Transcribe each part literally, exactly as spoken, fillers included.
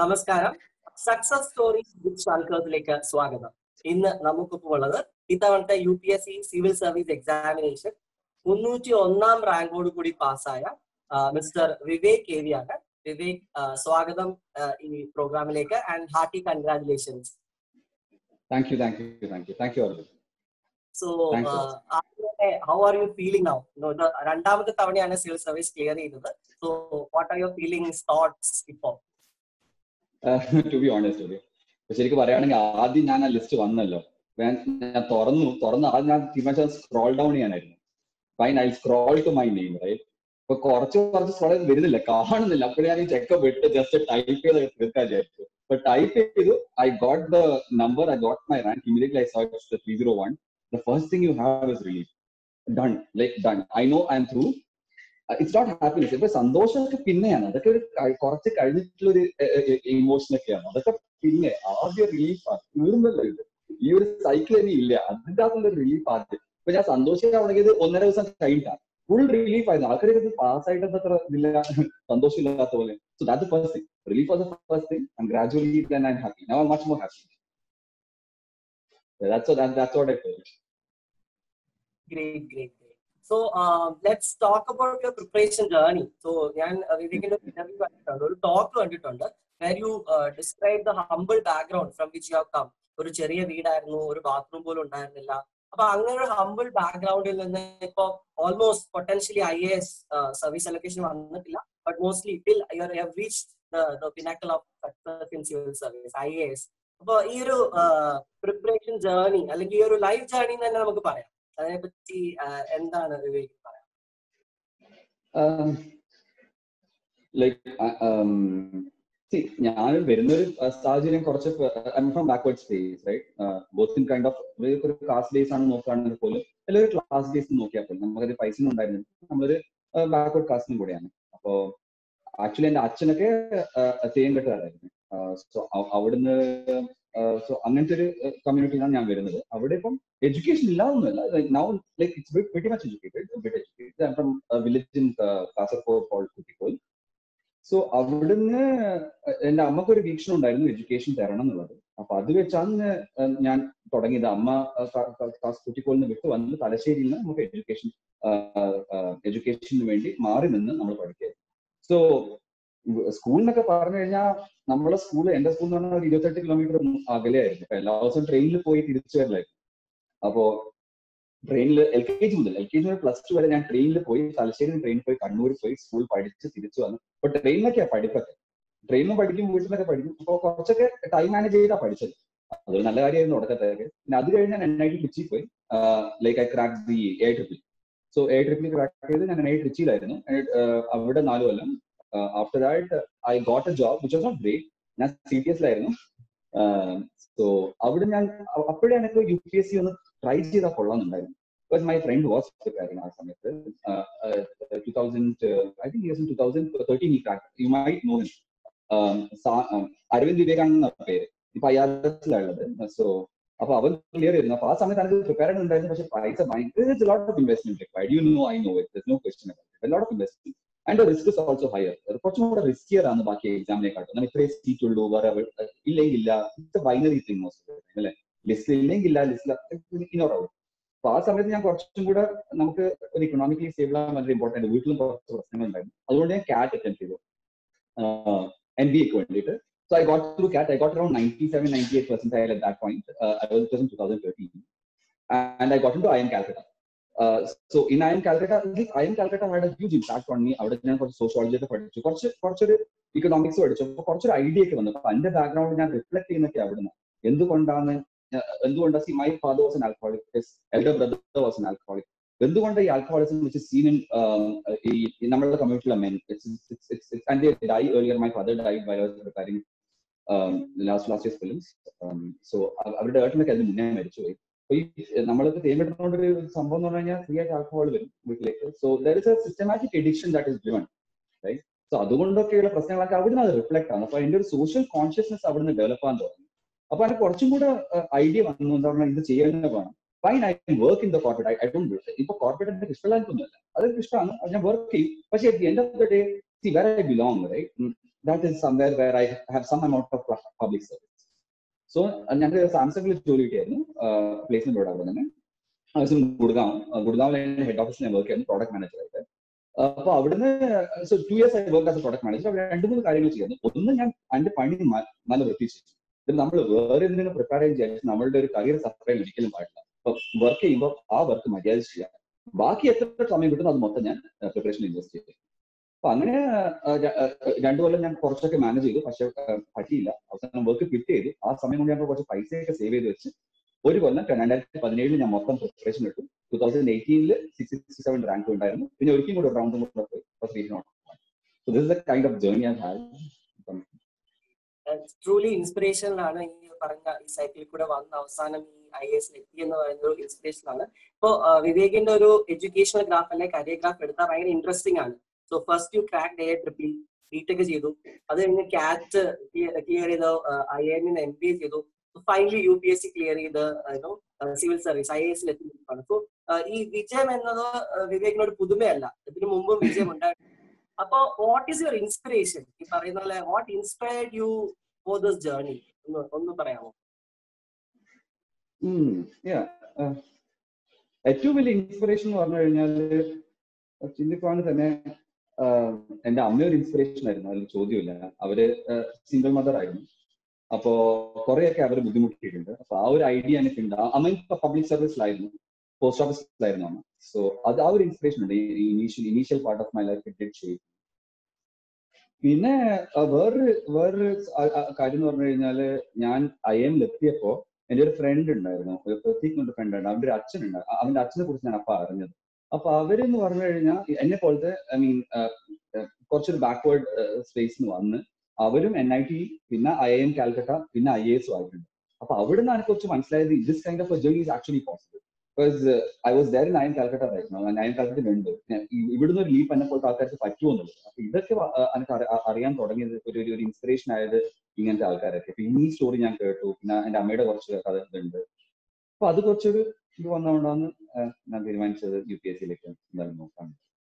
നമസ്കാരം. Success stories വിത്ത് ഷാൽക്കേഴ്സിലേക്ക് സ്വാഗതം. ഇന്ന് നമുക്കിപ്പോൾ ഉള്ളത് ഇത്തവണത്തെ U P S C civil service examination മുന്നൂറ്റി ഒന്നാം റാങ്കോട് കൂടി പാസ്സായ മിസ്റ്റർ വിവേക് എ വി ആണ്. വിവേക്, സ്വാഗതം ഈ പ്രോഗ്രാമിലേക്ക് and hearty congratulations. Thank you, thank you, thank you, thank you all. So, uh, how are you feeling now? No, the രണ്ടാമത്തെ തവണയാണ് സിവിൽ സർവീസ് ക്ലിയർ ചെയ്തത്. So, what are your feelings, thoughts ഇപ്പോൾ? To be honest ഒരു ശരിക്കും പറയുകയാണെങ്കിൽ ആദ്യം ഞാൻ ആ ലിസ്റ്റ് വന്നല്ലോ, ഞാൻ തുറന്നു തുറന്ന് ആദ്യം ഞാൻ തീരുമാനിച്ചത് സ്ക്രോൾ ഡൗൺ ചെയ്യാനായിരുന്നു. Fine, I scroll to my name, right? ഇപ്പൊ കുറച്ച് കുറച്ച് സ്ക്രോൾ ചെയ്ത് വരുന്നില്ല, കാണുന്നില്ല. അപ്പോഴും ഞാൻ ഈ ചെക്കപ്പ് ഇട്ട് ജസ്റ്റ് ടൈപ്പ് ചെയ്ത് തീർക്കാൻ വിചാരിച്ചു. But type ചെയ്തു, I got the number, I got my rank. Immediately I saw it's the three oh one. The first thing you have is relief. Done, like done. I know I'm through. Uh, it's not happiness. ഇപ്പൊ സന്തോഷമൊക്കെ പിന്നെയാണ്, അതൊക്കെ ഒരു കുറച്ച് കഴിഞ്ഞിട്ടുള്ളൊരു emotion ഒക്കെയാണ്. അതൊക്കെ പിന്നെ ആദ്യം റിലീഫാണ്. തീർന്നല്ലോ ഇത്, ഈ ഒരു സൈക്കിൾ ഇനി ഇല്ല. അതിൻ്റെ അകത്തുള്ള റിലീഫ് ആദ്യം. ഇപ്പൊ ഞാൻ സന്തോഷിക്കാണെങ്കിൽ ഒന്നര ദിവസം കഴിഞ്ഞിട്ടാണ് ഫുൾ റിലീഫ് ആയിരുന്നു. ആൾക്കാരൊക്കെ പാസ്സായിട്ട് അത്ര ഇതില്ല, സന്തോഷമില്ലാത്ത പോലെ. So that's the first thing. Relief was the first thing, and gradually then I'm happy. Now I'm much more happy. Yeah, that's what that, that's what I felt. Great, great, great. So uh, let's talk about your preparation journey. So ഞാൻ വിവേകിന്റെ interview കണ്ടിട്ടുണ്ട്, ഒരു talk കണ്ടിട്ടുണ്ട്, where you uh, describe the humble background from which you have come. ഒരു ചെറിയ വീടായിരുന്നു, ഒരു bathroom പോലും ഉണ്ടായിരുന്നില്ല. അപ്പൊ അങ്ങനെ ഒരു ഹംബിൾ ബാക്ക്ഗ്രൗണ്ടിൽ നിന്ന് ഇപ്പൊ almost potentially I A S service allocation വന്നിട്ടില്ല, but mostly till you have reached the the pinnacle of success in civil service, I A S. അപ്പൊ ഈ ഒരു പ്രിപ്പറേഷൻ ജേർണി അല്ലെങ്കിൽ ഈ ഒരു ലൈഫ് ജേർണി തന്നെ നമുക്ക് പറയാം. അതിനെ പറ്റി എന്താണ് വിവേക് പറയാം? ഞാൻ വരുന്നൊരു സാഹചര്യം കുറച്ച് from backward space, right? Both in kind of ഒരു ക്ലാസ് ബേസ് ആണ് നോക്കുകയാണെങ്കിൽ പോലും, അല്ലെങ്കിൽ ഒരു ക്ലാസ് ബേസ് നോക്കിയാൽ പോലും നമുക്കത് പൈസ ഒന്നും ഉണ്ടായിരുന്നു. നമ്മളൊരു ബാക്ക്വേർഡ് കാസ്റ്റിനും കൂടെയാണ്. അപ്പോ ആക്ച്വലി എന്റെ അച്ഛനൊക്കെ തേങ്കട്ടുകാരായിരുന്നു. സോ അവിടുന്ന് സോ അങ്ങനത്തെ ഒരു കമ്മ്യൂണിറ്റിയിലാണ് ഞാൻ വരുന്നത്. അവിടെ ഇപ്പം എഡ്യൂക്കേഷൻ ഇല്ലാതൊന്നുമല്ല. Now like it's very much educated, bit educated. I am from village in Kasaragod called Kuttikol. So അവിടുന്ന് എന്റെ അമ്മക്കൊരു വീക്ഷണം ഉണ്ടായിരുന്നു എഡ്യൂക്കേഷൻ തരണം എന്നുള്ളത്. അപ്പൊ അത് വെച്ചാണ് ഞാൻ തുടങ്ങിയത്. അമ്മ കുട്ടിക്കോളിൽ വിട്ട് വന്ന് തലശ്ശേരിയിൽ നിന്ന് നമുക്ക് എഡ്യൂക്കേഷൻ എഡ്യൂക്കേഷന് വേണ്ടി മാറി നിന്ന് നമ്മൾ പഠിക്കുക. സോ സ്കൂൾ എന്നൊക്കെ പറഞ്ഞു കഴിഞ്ഞാൽ നമ്മളെ സ്കൂൾ, എന്റെ സ്കൂൾ എന്ന് പറഞ്ഞാൽ ഒരു ഇരുപത്തെട്ട് കിലോമീറ്റർ അകലെയായിരുന്നു. അപ്പൊ എല്ലാ ദിവസവും ട്രെയിനിൽ പോയി തിരിച്ചു വരലായിരുന്നു. അപ്പോ ട്രെയിനിൽ എൽ കെ ജി മുതൽ എൽ കെ ജി മുതൽ പ്ലസ് ടു വരെ ഞാൻ ട്രെയിനിൽ പോയി, തലശ്ശേരി ട്രെയിനിൽ പോയി കണ്ണൂർ പോയി സ്കൂൾ പഠിച്ച് തിരിച്ചു വന്നു. അപ്പൊ ട്രെയിനിലൊക്കെയാണ് പഠിപ്പൊക്കെ. ട്രെയിനിലും പഠിക്കും, വീട്ടിൽ നിന്നൊക്കെ പഠിക്കും. അപ്പൊ കുറച്ചൊക്കെ ടൈം മാനേജ് ചെയ്താ പഠിച്ചത്. അതൊരു നല്ല കാര്യമായിരുന്നു തുടക്കത്തേക്ക്. പിന്നെ അത് കഴിഞ്ഞ് ഞാൻ എൻ ഐ ടി ട്രിച്ചി പോയി. Like I crack the A triple. So A triple crack ചെയ്ത് ഞാൻ എൻ ഐ ടി ട്രിച്ചിയിലായിരുന്നു. അവിടെ നാല് കൊല്ലം. Uh, after that, uh, I got a job which was not great. ഞാൻ സി ടി എസിലായിരുന്നു. സോ അവിടെ ഞാൻ അപ്പോഴേ എനിക്ക് യു പി എസ് സി ഒന്ന് ട്രൈ ചെയ്താൽ കൊള്ളാമെന്നുണ്ടായിരുന്നു. Because my friend was preparing ആ സമയത്ത്. Two thousand I think years in two thousand thirteen ഈ crack. You might know him. Aravind Vivekananda എന്ന പേര്. ഇപ്പൊ ഐ ആർ എസിലുള്ളത്. സോ അപ്പൊ അവൻ ക്ലിയർ ചെയ്തിരുന്നു. അപ്പൊ ആ സമയത്ത് എനിക്ക് പ്രിപ്പയർ ഉണ്ടായിരുന്നു. പക്ഷെ പൈസ ഭയങ്കര lot of investment required. You know, I know it. There's no question about it. Lot of investment. And risk is also higher. കുറച്ചും കൂടെ റിസ്കിയർ ആണ് ബാക്കി എക്സാമിനെക്കാട്ടും. നമ്മൾ ഇത്രയും സീറ്റ് ഉള്ളൂ, വേറെ ഇല്ലെങ്കില്ല. ഇറ്റ്സ് ബൈനറി തിങ് മോസ്റ്റ് അല്ലെ. ലിസ്റ്റ് ഇല്ലെങ്കില്ല, ലിസ്റ്റിൽ അപ്പൊ ആ സമയത്ത് ഞാൻ കുറച്ചും കൂടെ നമുക്ക് ഒരു ഇക്കണോമിക്കലി സ്റ്റേബിൾ ആകാൻ വളരെ ഇമ്പോർട്ടന്റ്. വീട്ടിലും കുറച്ച് പ്രശ്നങ്ങൾ ഉണ്ടായിരുന്നു. അതുകൊണ്ട് ഞാൻ കാറ്റ് അറ്റൻഡ് ചെയ്തു എം ബി എക്ക് വേണ്ടിയിട്ട്. So I got through C A T. I got around ninety-seven, ninety-eight percentile at that point. Uh, I was in twenty thirteen, and I got into I I M Calcutta. Uh, so in I I M Calcutta, I I M Calcutta had a huge impact on me. അവിടെ ഞാൻ കുറച്ച് sociology ഒക്കെ പഠിച്ചു, കുറച്ച് കുറച്ചൊരു economics പഠിച്ചു. അപ്പൊ കുറച്ചൊരു ഐഡിയ ഒക്കെ വന്നു. അപ്പൊ എന്റെ ബാക്ക്ഗ്രൗണ്ട് ഞാൻ റിഫ്ലക്ട് ചെയ്യുന്നൊക്കെ അവിടുന്ന്. എന്തുകൊണ്ടാണ് എന്തുകൊണ്ടാണ് see my father was an alcoholic, his elder brother was an alcoholic. എന്തുകൊണ്ട് ഈ alcoholism which is seen in ഈ നമ്മളുടെ കമ്മ്യൂണിറ്റിയിലെ men, and they die earlier. My father died while I was preparing last last years films. So അവരുടെ ഏട്ടനൊക്കെ അതിന് മുന്നേ മരിച്ചുപോയി. അപ്പൊ ഈ നമ്മൾക്ക് തേമിട്ടുകൊണ്ടൊരു സംഭവം എന്ന് പറഞ്ഞു കഴിഞ്ഞാൽ ഫ്രീ ആയിട്ട് ആൽക്കഹോൾ വരും വീട്ടിലേക്ക്. So there is a systematic addiction that is driven, right? So അതുകൊണ്ടൊക്കെയുള്ള പ്രശ്നങ്ങളൊക്കെ അവിടുന്ന് അത് റിഫ്ലക്ട് ആണ്. അപ്പൊ അതിന്റെ ഒരു സോഷ്യൽ കോൺഷ്യസ്നെസ് അവിടുന്ന് ഡെവലപ്പ് ആകാൻ തുടങ്ങി. അപ്പൊ അതിന് കുറച്ചും കൂടെ ഐഡിയ വന്നു, എന്താ പറഞ്ഞാൽ ഇത് ചെയ്യുന്നത് വേണം. Fine, I can work in the corporate. I don't ഇപ്പൊ കോർപ്പറേറ്റ് എനിക്ക് ഇഷ്ടമുള്ളതൊന്നുമല്ല, അതൊക്കെ ഇഷ്ടമാണ്, അത് ഞാൻ വർക്ക് ചെയ്യും. പക്ഷേ at the end of the day, see where I belong, right? that is somewhere where I have some amount of public service. So ഞാൻ സാംസങ്ങിൽ ജോലി കിട്ടിയായിരുന്നു, പ്ലേസ്മെന്റ് അവിടെ തന്നെ. ഗുഡ്ഗാവ് ഗുഡ്ഗാവിലെ ഹെഡ് ഓഫീസിൽ ഞാൻ വർക്ക് ചെയ്യുന്നു പ്രോഡക്റ്റ് മാനേജർ ആയിട്ട്. അപ്പൊ അവിടുന്ന് സോ ടു ഇയേഴ്സ് ആയി വർക്ക് ആസ് പ്രോഡക്റ്റ് മാനേജർ. അവിടെ രണ്ട് മൂന്ന് കാര്യങ്ങൾ ചെയ്യുന്നു. ഒന്ന്, ഞാൻ അതിന്റെ പണി നല്ല വൃത്തി ചെയ്യും. ഇത് നമ്മൾ വേറെ എന്തെങ്കിലും പ്രിപ്പയർ ചെയ്യാൻ വിചാരിച്ചാൽ നമ്മളുടെ ഒരു കരിയർ സഫർ ചെയ്യാൻ ഒരിക്കലും പാടില്ല. അപ്പൊ വർക്ക് ചെയ്യുമ്പോൾ ആ വർക്ക് മര്യാദ ചെയ്യാം. ബാക്കി എത്ര സമയം കിട്ടുന്നു അത് മൊത്തം ഞാൻ പ്രിപ്പറേഷൻ ഇൻവെസ്റ്റ് ചെയ്യും. അപ്പൊ അങ്ങനെ രണ്ടു കൊല്ലം ഞാൻ കുറച്ചൊക്കെ മാനേജ് ചെയ്തു. പക്ഷെ പറ്റിയില്ല. അവസാനം വർക്ക് ക്വിറ്റ് ചെയ്തു. ആ സമയം കൊണ്ട് ഞാൻ കുറച്ച് പൈസയൊക്കെ സേവ് ചെയ്ത് വെച്ച് ഒരു കൊല്ലം രണ്ടായിരത്തി പതിനേഴിൽ ഞാൻ മൊത്തം പ്രിപ്പറേഷൻ ഇട്ടു. ടൂ തൗസൻഡ് എയ്റ്റീനിൽ സിക്സ്റ്റി സിക്സ്റ്റി സെവൻ റാങ്ക് ഉണ്ടായിരുന്നു. പിന്നെ ഒരിക്കലും കൂടെ റൗണ്ടും കൂടെ പോയി. So this is the kind of journey I've had. Truly inspirational ആണ് ഈ പറഞ്ഞ ഈ സൈക്കിളിൽ കൂടെ വന്ന അവസാനം ഈ ഐ എസ് എത്തി എന്ന് പറയുന്ന ഒരു ഇൻസ്പിറേഷൻ ആണ്. ഇപ്പോ വിവേകിന്റെ ഒരു എഡ്യൂക്കേഷണൽ ഗ്രാഫ് അല്ലെങ്കിൽ കരിയർ ഗ്രാഫ് എടുത്താൽ ഭയങ്കര ഇൻട്രസ്റ്റിംഗ് ആണ്. So first you crack A triple B tech ചെയ്തു, അത് കഴിഞ്ഞ് കാറ്റ് ക്ലിയർ ചെയ്ത് ഐ ഐ എമ്മിന് എം ബി എ ചെയ്തു, finally U P S C clear ചെയ്ത് സിവിൽ സർവീസ് ഐ എ എസിൽ എത്തിയിരിക്കുകയാണ്. സോ ഈ വിജയം എന്നത് വിവേകിനൊരു പുതുമയല്ല, ഇതിനു മുമ്പും വിജയം ഉണ്ടായിരുന്നു. അപ്പൊ വാട്ട് ഈസ് യുവർ ഇൻസ്പിറേഷൻ? ഈ പറയുന്ന പോലെ what inspired you for this journey ഒന്ന് ഒന്ന് പറയാമോ? ഏറ്റവും വലിയ ഇൻസ്പിറേഷൻ എന്ന് പറഞ്ഞു കഴിഞ്ഞാല് ചിന്തിക്കുവാണ് തന്നെ എന്റെ അമ്മയൊരു ഇൻസ്പിറേഷൻ ആയിരുന്നു, അതിൽ ചോദ്യമില്ല. അവര് സിംഗിൾ മദർ ആയിരുന്നു. അപ്പോ കുറെയൊക്കെ അവർ ബുദ്ധിമുട്ടിയിട്ടുണ്ട്. അപ്പൊ ആ ഒരു ഐഡിയ എനിക്കുണ്ട്. അമ്മ പബ്ലിക് സർവീസിലായിരുന്നു, പോസ്റ്റ് ഓഫീസിലായിരുന്നു അമ്മ. സോ അത് ആ ഒരു ഇൻസ്പിറേഷൻ ഉണ്ട്. Initial initial part of my life it did shape. പിന്നെ വേറൊരു വേറൊരു കാര്യം എന്ന് പറഞ്ഞു കഴിഞ്ഞാല് ഞാൻ ഐ എമ്മിൽ എത്തിയപ്പോ എന്റെ ഒരു ഫ്രണ്ട് ഉണ്ടായിരുന്നു, ഒരു പ്രതീക് എന്ന ഫ്രണ്ട് ഉണ്ട്. അവന്റെ ഒരു അച്ഛനുണ്ട്. അവന്റെ അച്ഛനെ കുറിച്ച് ഞാൻ അപ്പൊ അറിഞ്ഞത്. അപ്പൊ അവരെന്ന് പറഞ്ഞു കഴിഞ്ഞാൽ എന്നെ പോലത്തെ ഐ മീൻ കുറച്ചൊരു ബാക്ക്വേർഡ് സ്പേസിൽ നിന്ന് വന്ന് അവരും എൻ ഐ ടി, പിന്നെ ഐ ഐ എം കാൽക്കട്ട, പിന്നെ ഐ എ എസും ആയിട്ടുണ്ട്. അപ്പൊ അവിടെ നിന്നാണ് കുറച്ച് മനസ്സിലായത് this kind of journey is actually possible. Because I was there in I M Calcutta right now. I M കാൽക്കട്ടയിലുണ്ട്. ഇവിടുന്ന് ഒരു ലീപ്പ് എന്നെ പോലത്തെ ആൾക്കാർക്ക് പറ്റുമെന്നുള്ളത്. അപ്പൊ ഇതൊക്കെ എനിക്ക് അറിയാൻ തുടങ്ങിയത് ഒരു ഒരു ഇൻസ്പിറേഷൻ ആയത് ഇങ്ങനത്തെ ആൾക്കാരൊക്കെ. പിന്നെ ഈ സ്റ്റോറി ഞാൻ കേട്ടു. പിന്നെ എന്റെ അമ്മയുടെ കുറച്ച് കഥ ഉണ്ട്. അപ്പൊ അത് കുറച്ചൊരു ഇത് വന്നുകൊണ്ടാണ് ഞാൻ തീരുമാനിച്ചത് യു പി എസ് സിയിലേക്ക് എന്തായാലും നോക്കാൻ.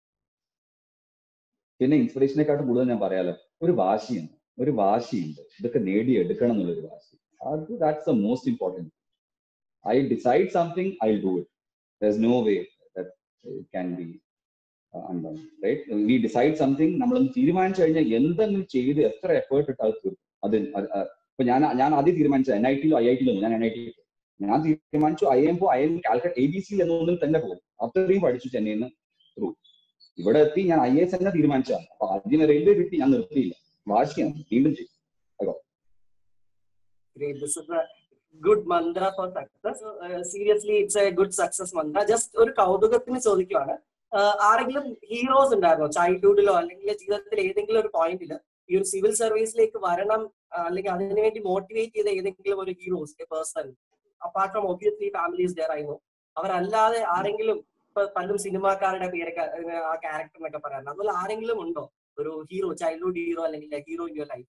പിന്നെ ഇൻസ്പിറേഷനെക്കാട്ടും കൂടുതൽ ഞാൻ പറയാലോ ഒരു വാശിയാണ്, ഒരു വാശിയുണ്ട്. ഇതൊക്കെ നേടിയെടുക്കണം എന്നുള്ളൊരു വാശി. അത് that's the most important. I decide something, I'll do it. There's no way that it can be uh, undone, right? We decide something, നമ്മളൊന്ന് തീരുമാനിച്ചു കഴിഞ്ഞാൽ എന്തെങ്കിലും ചെയ്ത് എത്ര എഫേർട്ട് ഇട്ടാൽ തീർക്കും. അത് ഇപ്പൊ ഞാൻ ഞാൻ ആദ്യം തീരുമാനിച്ചത് എൻ ഐ ടിയിലോ ഐ ഐ ടിയിലോ ഞാൻ എൻ ഐ ടി ഞാൻ തീരുമാനിച്ചു ഐ എം പോ I M Calcutta A B C എന്നൊന്നും തന്നെ പോകും. അത്രയും പഠിച്ചു ചെന്നൈയിൽ നിന്ന് ത്രൂ ഇവിടെ എത്തി. ഞാൻ ഐ എസ് തന്നെ തീരുമാനിച്ചതാണ്. അപ്പൊ ആദ്യം റെയിൽവേ കിട്ടി, ഞാൻ നിർത്തിയില്ല. വാശിയാണ്, വീണ്ടും ചെയ്യും. Good mantra for success. Uh, seriously, it's a good success mantra. Just ഒരു കൗതുകത്തിന് ചോദിക്കുവാണ്, ആരെങ്കിലും ഹീറോസ് ഉണ്ടായിരുന്നോ ചൈൽഡ്ഹുഡിലോ അല്ലെങ്കിൽ ജീവിതത്തിൽ ഏതെങ്കിലും ഒരു പോയിന്റില് ഈ ഒരു സിവിൽ സർവീസിലേക്ക് വരണം അല്ലെങ്കിൽ അതിനുവേണ്ടി മോട്ടിവേറ്റ് ചെയ്ത ഏതെങ്കിലും ഒരു heroes a person apart from obviously families there ആയിരുന്നു, അവരല്ലാതെ ആരെങ്കിലും ഇപ്പൊ പലരും സിനിമാക്കാരുടെ പേരൊക്കെ ആ ക്യാരക്ടർ എന്നൊക്കെ പറയാറുണ്ട്, അതുപോലെ ആരെങ്കിലും ഉണ്ടോ ഒരു ഹീറോ, ചൈൽഡ്ഹുഡ് ഹീറോ അല്ലെങ്കിൽ ഹീറോ ഇൻ യുവർ ലൈഫ്?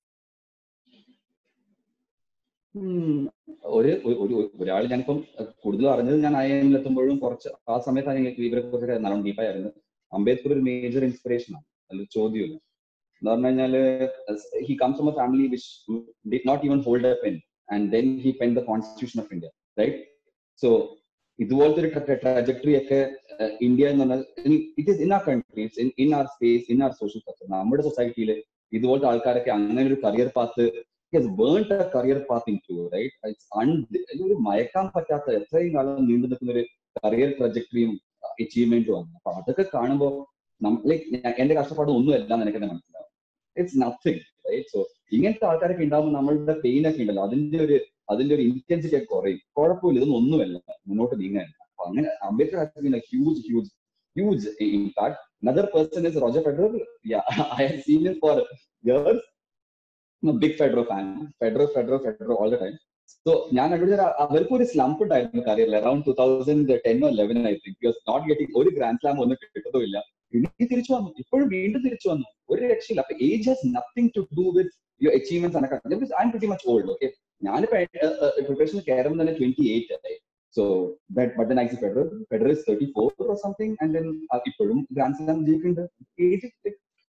ഒരു ഒരാൾ ഞാനിപ്പം കൂടുതൽ അറിഞ്ഞത് ഞാൻ ഐ എമ്മിൽ എത്തുമ്പോഴും കുറച്ച് ആ സമയത്താണ് ഇവരെ കുറിച്ചൊക്കെ നല്ലോണം ഡീപ്പായിരുന്നു. അംബേദ്കർ ഒരു മേജർ ഇൻസ്പിറേഷൻ ആണ്, അതിൽ ചോദ്യമില്ല. എന്ന് പറഞ്ഞു കഴിഞ്ഞാല് he comes from a family which did not even hold a pen and then he pen the constitution of India, right? So ഇതുപോലത്തെ ഒരു ട്രജക്ടറി ഒക്കെ ഇന്ത്യ എന്ന് പറഞ്ഞാൽ it is in our country, in our space, in our social structure. നമ്മുടെ സൊസൈറ്റിയിൽ ഇതുപോലത്തെ ആൾക്കാരൊക്കെ അങ്ങനെ ഒരു career path has burnt a career path into, right? It's un മയക്കാൻ പറ്റാത്ത എത്രയും കാലം നീണ്ടു നിൽക്കുന്ന ഒരു കരിയർ ട്രജക്ടറിയും അച്ചീവ്മെന്റും ആണ്. അപ്പൊ അതൊക്കെ കാണുമ്പോൾ ലൈക്ക് എന്റെ കഷ്ടപ്പാട് ഒന്നുമല്ല എന്ന് എനിക്ക് തന്നെ മനസ്സിലാവും. It's nothing, right? സോ ഇങ്ങനത്തെ ആൾക്കാരൊക്കെ ഉണ്ടാകുമ്പോൾ നമ്മളുടെ പെയിൻ ഒക്കെ ഉണ്ടല്ലോ, അതിന്റെ ഒരു അതിന്റെ ഒരു ഇന്റൻസിറ്റി ഒക്കെ കുറയും. കുഴപ്പമില്ല, ഇതൊന്നും ഒന്നുമല്ല, മുന്നോട്ട് നീങ്ങാൻ. അപ്പൊ അങ്ങനെ Ambedkar has been a huge huge huge impact. Another person is Roger Federer. Yeah, I have seen him for years. I'm a big Federer fan. Federer, Federer, Federer all the time. So ഞാൻ കണ്ടുപിടിച്ച അവർക്ക് ഒരു slump ഉണ്ടായിരുന്നു കരിയറിൽ around two thousand ten or eleven I think. You are not getting ഒരു grand slam ഒന്നും കിട്ടതുമില്ല. പിന്നെ തിരിച്ചു വന്നു, ഇപ്പോഴും വീണ്ടും തിരിച്ചു വന്നു, ഒരു രക്ഷയില്ല. അപ്പൊ age has nothing to do with your achievements and I am pretty much old. Okay, ഞാനിപ്പോ പ്രിപ്പറേഷൻ കയറുമ്പോൾ തന്നെ ട്വന്റി എയ്റ്റ് ആയി. So but but then I see Federer Federer is thirty-four or something, and then ഇപ്പോഴും grand slam ജയിക്കുന്നുണ്ട്. Age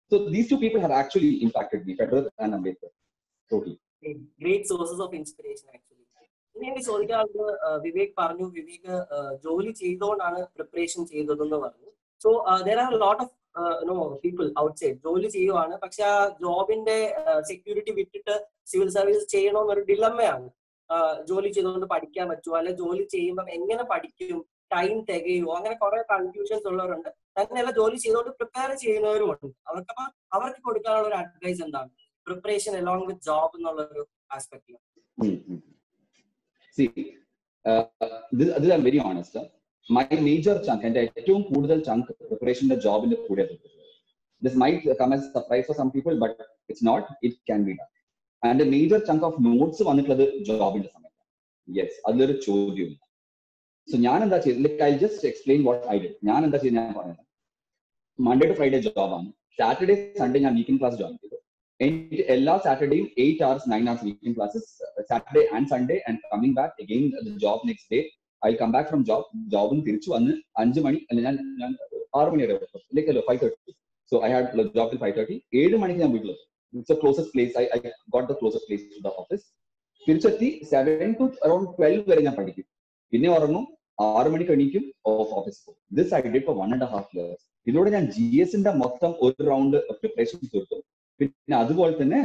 So these two people have actually impacted me, Federer and Ambedkar, totally. Great sources of inspiration actually. ഇനി എനിക്ക് ചോദിക്കാനുള്ളത് വിവേക് പറഞ്ഞു, വിവേക് ജോലി ചെയ്തുകൊണ്ടാണ് preparation ചെയ്തതെന്ന് പറഞ്ഞു. So there are lot of no people outside ജോലി ചെയ്യുവാണ്, പക്ഷെ ആ ജോബിന്റെ സെക്യൂരിറ്റി വിട്ടിട്ട് സിവിൽ സർവീസ് ചെയ്യണമെന്നൊരു ഡിലമ്മയാണ്. ജോലി ചെയ്തുകൊണ്ട് പഠിക്കാൻ പറ്റുമോ, അല്ലെ ജോലി ചെയ്യുമ്പോൾ എങ്ങനെ പഠിക്കും, ടൈം തികയുമോ, അങ്ങനെ കുറെ കൺഫ്യൂഷൻസ് ഉള്ളവരുണ്ട്. തന്നെയല്ല ജോലി ചെയ്തുകൊണ്ട് പ്രിപ്പയർ ചെയ്യുന്നവരും ഉണ്ട്. അവർക്ക് അവർക്ക് കൊടുക്കാനുള്ള ഒരു അഡ്വൈസ് എന്താണ് പ്രിപ്പറേഷൻ അലോങ് വിത്ത് ജോബ് എന്നുള്ള ഒരു ആസ്പെക്ടിൽ? See, uh, this, this I'm very honest. Huh? My major chunk and ഏറ്റവും കൂടുതൽ chunk preparation the job in the കൂടെ. This might come as a surprise for some people, but it's not. It can be done. And the major chunk of notes വന്നിട്ടുള്ളത് ജോബിന്റെ സമയത്ത്. Yes, അതൊരു ചോദ്യം. So ഞാൻ എന്താ ചെയ്തത്? Like I'll just explain what I did. ഞാൻ എന്താ ചെയ്തത് ഞാൻ പറയുന്നത്. Monday to Friday job ആണ്. Saturday, Sunday ഞാൻ weekend class join ചെയ്തു. എല്ലാ സാറ്റർഡേയും eight hours, nine hours weekend classes, uh, Saturday and Sunday, and coming back again the job next day. I'll come back from job. Job in തിരിച്ചു വന്ന് അഞ്ച് മണി അല്ല ഞാൻ ഞാൻ ആറ് മണി വരെ like five thirty. So I had job till five thirty. ഏഴ് മണിക്ക് ഞാൻ വീട്ടിൽ. It's the closest place. I, I got the closest place to the office. തിരിച്ചെത്തി seven to around twelve വരെ ഞാൻ പഠിക്കും. പിന്നെ ഉറങ്ങും, ആറ് മണിക്ക് എണീക്കും, ഓഫ് ഓഫീസ് പോകും. This I did for one and a half years. ഇതോടെ ഞാൻ ജി എസിന്റെ മൊത്തം ഒരു റൗണ്ട് പ്രിപ്പറേഷൻ തീർത്തു. പിന്നെ അതുപോലെ തന്നെ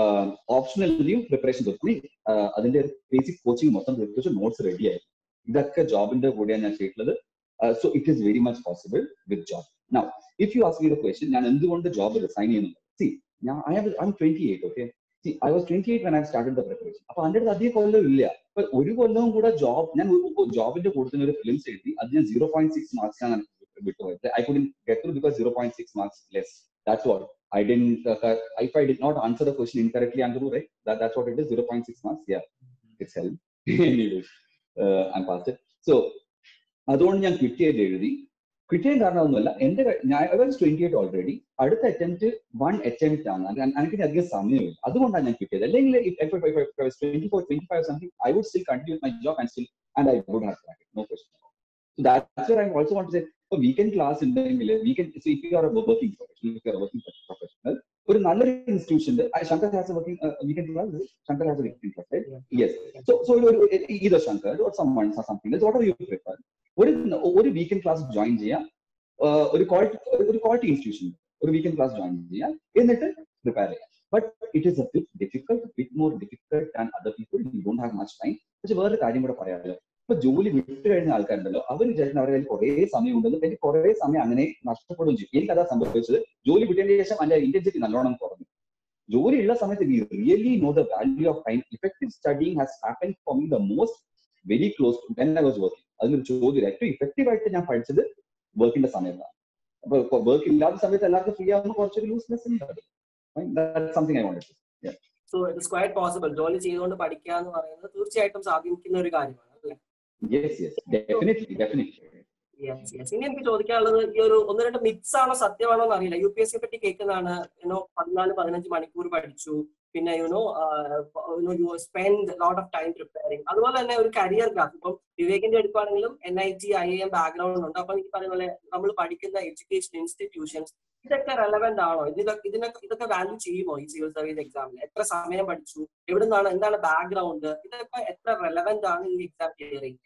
ഓപ്ഷണലിയും പ്രിപ്പറേഷൻ തീർത്തു. അതിന്റെ ബേസിക് കോച്ചിങ് മൊത്തം തീർത്തിട്ട് നോട്ട്സ് റെഡി ആയിരുന്നു. ഇതൊക്കെ ജോബിന്റെ കൂടെയാണ് ഞാൻ ചെയ്തിട്ടുള്ളത്. So it is very much possible with job. Now if you ask me the question, ഞാൻ എന്തുകൊണ്ട് ജോബ് റിസൈൻ ചെയ്യുന്നു? സി ഞാൻ I have I am twenty-eight, okay? See, I was twenty-eight when I started the preparation. അപ്പൊ അതിന്റെ അടുത്ത് അധികം കൊല്ലം ഇല്ല. അപ്പൊ ഒരു കൊല്ലവും കൂടെ ജോബ് ഞാൻ ജോബിന്റെ കൂടുതൽ ഒരു ഫിലിംസ് എഴുതി. അത് ഞാൻ സീറോ പോയിന്റ് സിക്സ് മാർക്സ് ആണ് വിട്ടുപോയത്. I couldn't get through because zero point six marks less. That's what I didn't. Uh, if I did not answer the question incorrectly, Andrew, right? That that's what it is. zero point six marks. Yeah, it's hell. Anyway, uh, I'm past it. So, അതുകൊണ്ട് ഞാൻ quit ചെയ്ത് എഴുതി. Quit ചെയ്യാൻ കാരണമൊന്നുമല്ല, എന്റെ ഞാൻ I was twenty-eight already. അടുത്ത attempt one attempt ആണ്. എനിക്ക് അധികം സമയമില്ല. അതുകൊണ്ടാണ് ഞാൻ ക്വിറ്റ് ചെയ്തത്. അല്ലെങ്കിൽ twenty-four, twenty-five something, I would still continue my job and still and I would have cracked it. No question. So that's where I also want to say, a weekend class in the weekend. So if you are a working professional, if you are a working professional, ഒരു നല്ലൊരു ഇൻസ്റ്റിറ്റ്യൂഷന്റെ Shankar has a working weekend class. Shankar has a weekend class, right? Yes. So so ഒരു either Shankar or someone or something else, whatever you prefer, ഒരു ഒരു weekend class join ചെയ്യാം. ഒരു quality ഒരു quality institution ഒരു വീക്കെൻഡ് ക്ലാസ് ജോയിൻ ചെയ്യാം, എന്നിട്ട് prepare ചെയ്യാം. But it is a bit difficult, bit more difficult and other people you don't have much time. പക്ഷെ വേറൊരു കാര്യം കൂടെ പറയാമല്ലോ, ഇപ്പൊ ജോലി വിട്ട് കഴിഞ്ഞ ആൾക്കാരുണ്ടല്ലോ, അവർ വിചാരിക്കുന്ന അവരുടെ കയ്യിൽ കുറെ സമയം ഉണ്ടെന്ന്. എനിക്ക് കുറെ സമയം അങ്ങനെ നഷ്ടപ്പെടുകയും ചെയ്യും. എനിക്ക് അതാ സംഭവിച്ചത്. ജോലി വിട്ടതിന് ശേഷം അതിന്റെ ഇന്റൻസിറ്റി നല്ലോണം കുറഞ്ഞു. ജോലി ഉള്ള സമയത്ത് we really know the value of time. Effective studying has happened for me the most very close to when I was working. അതിനൊരു ചോദ്യം, ഏറ്റവും ഇഫക്റ്റീവ് ആയിട്ട് ഞാൻ പഠിച്ചത് വർക്കിന്റെ സമയത്താണ്. അപ്പൊ വർക്ക് ഇല്ലാത്ത സമയത്ത് എല്ലാവർക്കും ഫ്രീ ആവുന്ന കുറച്ചൊരു ലൂസ്നെസ് ഉണ്ട്. Something I wanted. So it's quite possible. ജോലി ചെയ്തുകൊണ്ട് പഠിക്കുക എന്ന് പറയുന്നത് തീർച്ചയായിട്ടും സാധിക്കുന്ന ഒരു കാര്യമാണ്, അല്ലേ? Yes, yes, definitely, definitely. Yes, yes. ഇനി എനിക്ക് ചോദിക്കാനുള്ളത്, ഈ ഒരു ഒന്ന് രണ്ട് മിത്സ് ആണോ സത്യമാണോ എന്ന് അറിയില്ല. യു പി എസ് സിയെ പറ്റി കേൾക്കുന്നതാണ്, യുനോ പതിനാല് പതിനഞ്ച് മണിക്കൂർ പഠിച്ചു, പിന്നെ you know you know you spend lot of time preparing. അതുപോലെ തന്നെ ഒരു കരിയർ ഗ്രാഫ്. ഇപ്പം വിവേകിന്റെ എടുക്കുകയാണെങ്കിലും N I T I M background ഉണ്ട്. അപ്പൊ എനിക്ക് പറയുന്ന പോലെ നമ്മൾ പഠിക്കുന്ന എഡ്യൂക്കേഷൻ ഇൻസ്റ്റിറ്റ്യൂഷൻസ് ഇതൊക്കെ റെലവെന്റ് ആണോ? ഇതിലൊക്കെ ഇതിനൊക്കെ ഇതൊക്കെ വാല്യൂ ചെയ്യുമോ ഈ സിവിൽ സർവീസ് എക്സാമിൽ? എത്ര സമയം പഠിച്ചു, എവിടെ നിന്നാണ്, എന്താണ് ബാക്ക്ഗ്രൗണ്ട്, ഇതൊക്കെ എത്ര റെലവെന്റ് ആണ് ഈ എക്സാം ക്ലിയർ ചെയ്യുന്നത്?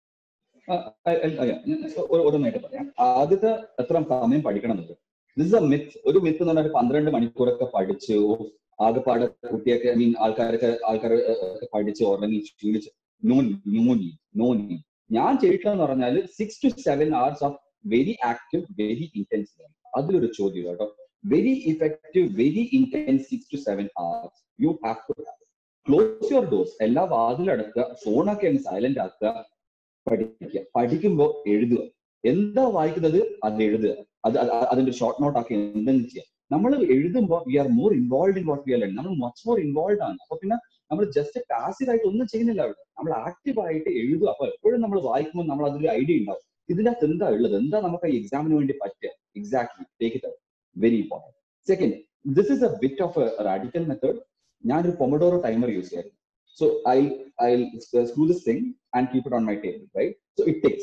ഓരോന്നായിട്ട് പറയാം. ആദ്യത്തെ എത്ര സമയം പഠിക്കണം എന്നുള്ളത്, ദിസ് ഇസ് എ മിത്ത്. ഒരു മിത്ത് എന്ന് പറഞ്ഞാൽ പന്ത്രണ്ട് മണിക്കൂറൊക്കെ പഠിച്ചു ആകെപ്പാടെ കുട്ടിയൊക്കെ ഐ മീൻ ആൾക്കാരൊക്കെ ആൾക്കാർ പഠിച്ച് ഉറങ്ങി ക്ഷീണിച്ച്. നോ നോ നീ നോ നീ ഞാൻ ചെയ്തിട്ടെന്ന് പറഞ്ഞാൽ six to seven hours of very active very intense. അതിലൊരു ചോദ്യം കേട്ടോ. Very effective very intense six to seven hours you have to have. Close your doors, എല്ലാ വാതിലടക്കുക, ഫോണൊക്കെ അങ്ങ് സൈലന്റ് ആക്കുക, പഠിക്കുക. പഠിക്കുമ്പോൾ എഴുതുക. എന്താ വായിക്കുന്നത് അത് എഴുതുക. അത് അതിന്റെ ഷോർട്ട് നോട്ട് ആക്കി എന്തെങ്കിലും ചെയ്യുക. നമ്മൾ എഴുതുമ്പോൾ we are more involve in what we are learning. നമ്മൾ മച്ച് മോർ ഇൻവോൾവ് ആണ്. അപ്പൊ പിന്നെ നമ്മൾ ജസ്റ്റ് പാസീവ് ആയിട്ട് ഒന്നും ചെയ്യുന്നില്ല അവിടെ, നമ്മൾ ആക്റ്റീവ് ആയിട്ട് എഴുതുക. അപ്പൊ എപ്പോഴും നമ്മൾ വായിക്കുമ്പോൾ നമ്മൾ അതിലൊരു ഐഡിയ ഉണ്ടാവും, ഇതിനകത്ത് എന്താ ഉള്ളത്, എന്താ നമുക്ക് എക്സാമിന് വേണ്ടി പറ്റുക. Exactly, take it out. Very important. Second, this is a bit of a radical method. ഞാനൊരു പൊമഡോറോ ടൈമർ യൂസ് ചെയ്യായിരുന്നു. So I I'll screw this thing and keep it on my table, right? So it takes.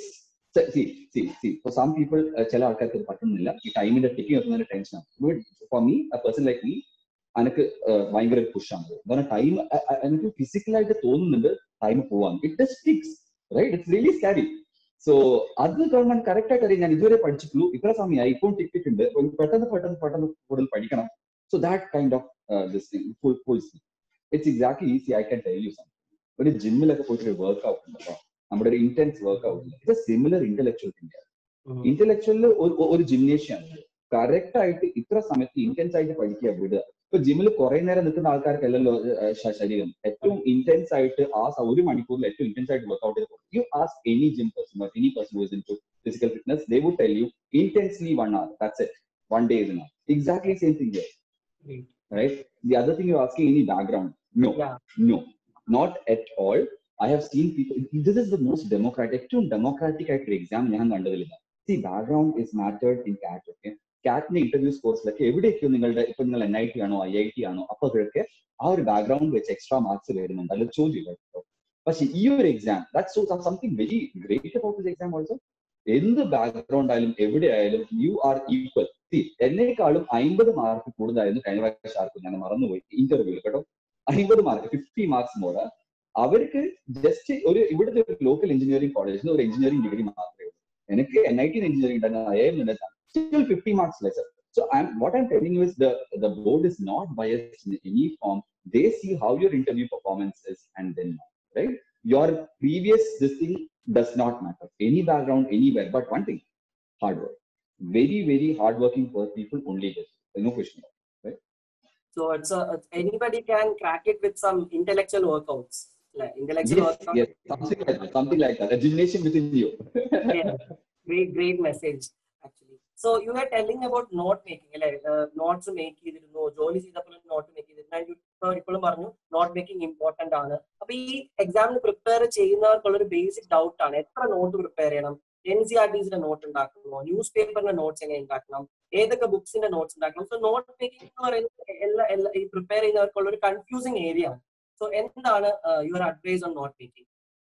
See see see for some people ചില ആൾക്കാർക്ക് ഇത് പറ്റുന്നില്ല, ഈ ടൈമിന്റെ ticking വെക്കുന്നതിന്റെ ടെൻഷനാണ്. For me a person like me എനിക്ക് ഭയങ്കര പുഷാണ്. കാരണം ടൈം എനിക്ക് ഫിസിക്കലായിട്ട് തോന്നുന്നുണ്ട് ടൈം പോവാൻ. It just ticks, right? It's really scary. So അത് ഗവൺമെന്റ് കറക്റ്റ് ആയിട്ട് അറിയാം. ഞാൻ ഇതുവരെ പഠിച്ചിട്ടുള്ളൂ, ഇത്ര സമയമായി, ഇപ്പോൾ ടിക്കറ്റ് ഉണ്ട്, പെട്ടെന്ന് പെട്ടെന്ന് പെട്ടെന്ന് കൂടുതൽ പഠിക്കണം. So that kind of this thing full full it's exactly easy. I can tell you something. ഒരു ജിമ്മിലൊക്കെ പോയിട്ട് വർക്ക് ഔട്ട് ഉണ്ടല്ലോ, നമ്മുടെ ഒരു ഇന്റൻസ് വർക്ക് ഔട്ട് ഉണ്ട്. It's similar intellectual thing. ഇന്റലക്ച്വലിൽ ഒരു ജിംനേഷ്യാണ് കറക്റ്റ് ആയിട്ട് ഇത്ര സമയത്ത് ഇന്റൻസ് ആയിട്ട് പഠിക്കുക വിടുക. ഇപ്പൊ ജിമ്മിൽ കുറെ നേരം നിൽക്കുന്ന ആൾക്കാർക്കല്ലല്ലോ ശരീരം ഏറ്റവും ഇന്റൻസ് ആയിട്ട് ആ ഒരു മണിക്കൂറിൽ ഏറ്റവും ഇന്റൻസ് ആയിട്ട് വർക്ക്ഔട്ട് ചെയ്ത്. You ask any gym person or any person who is into physical fitness, they would tell you intensely one hour, that's it, one day is enough. Exactly same thing here, right? The other thing you're asking, any background? No, yeah. no, not at all. I have seen people, this is the most democratic, ഏറ്റവും democratic ആയിട്ട് exam ഞാൻ കണ്ടതില്ല. See, background is mattered in C A T, okay? C A T ന്റെ interviews കോഴ്സിലൊക്കെ എവിടെയൊക്കെയോ നിങ്ങളുടെ ഇപ്പൊ നിങ്ങൾ എൻ ഐ ടി ആണോ ഐ ഐ ടി ആണോ അപ്പൊ അതൊക്കെ ആ ഒരു ബാക്ക്ഗ്രൗണ്ട് വെച്ച് എക്സ്ട്രാ മാർക്സ് വരുന്നുണ്ട്, അത് ചോദ്യം. പക്ഷെ ഈ ഒരു exam that's something very great about this exam also. എന്ത് ബാക്ക്ഗ്രൗണ്ട് ആയാലും എവിടെ ആയാലും യു ആർ ഈക്വൽ. സി, എന്നെക്കാളും അമ്പത് മാർക്ക് കൂടുതലായിരുന്നു കഴിഞ്ഞ പ്രാവശ്യം ആർക്കും, ഞാൻ മറന്നുപോയി ഇന്റർവ്യൂവിൽ കേട്ടോ. അമ്പത് മാർക്ക്, ഫിഫ്റ്റി മാർക്സ് മോർ. അവർക്ക് ജസ്റ്റ് ഒരു ഇവിടുത്തെ ഒരു ലോക്കൽ എഞ്ചിനീയറിംഗ് കോളേജിൽ ഒരു എഞ്ചിനീയറിംഗ് ഡിഗ്രി മാത്രമേ ഉള്ളൂ. എനിക്ക് എൻ ഐ ടി എഞ്ചിനീയറിംഗ് ഉണ്ടായിരുന്നു, I I M still fifty marks lesser. So I'm what I'm telling you is the the board is not biased in any form. They see how your interview performance is and then, right? Your previous this thing does not matter. Any background, anywhere. But one thing, hard work. Very, very hardworking poor people only get. There's no question, right? So it's a, anybody can crack it with some intellectual workouts. Like intellectual yes, workouts. Yes, something like that. Something like that. A gymnasium within you. Yeah. Great, great message. Actually, so you were telling about note making, like uh, notes make ചെയ്തിരുന്നു, ജോലി ചെയ്തപ്പോൾ not make ചെയ്തിരുന്നു. ഇപ്പോഴും പറഞ്ഞു not making important ആണ്. അപ്പൊ ഈ എക്സാമിന് പ്രിപ്പയർ ചെയ്യുന്നവർക്കുള്ള ഒരു ബേസിക് ഡൗട്ട് ആണ്, എത്ര നോട്ട് പ്രിപ്പയർ ചെയ്യണം? എൻ സി ആർ ടിസിന്റെ നോട്ട് ഉണ്ടാക്കണോ? ന്യൂസ് പേപ്പറിന്റെ നോട്ട്സ് എങ്ങനെ ഉണ്ടാക്കണം? ഏതൊക്കെ ബുക്സിന്റെ നോട്ട്സ് ഉണ്ടാക്കണം? സോ നോട്ട് മേക്കിംഗ് എന്ന് പറയുന്നത് എല്ലാ എല്ലാ ഈ പ്രിപ്പയർ ചെയ്യുന്നവർക്കുള്ള ഒരു കൺഫ്യൂസിങ് ഏരിയ ആണ്. സോ എന്താണ് your advice on note making?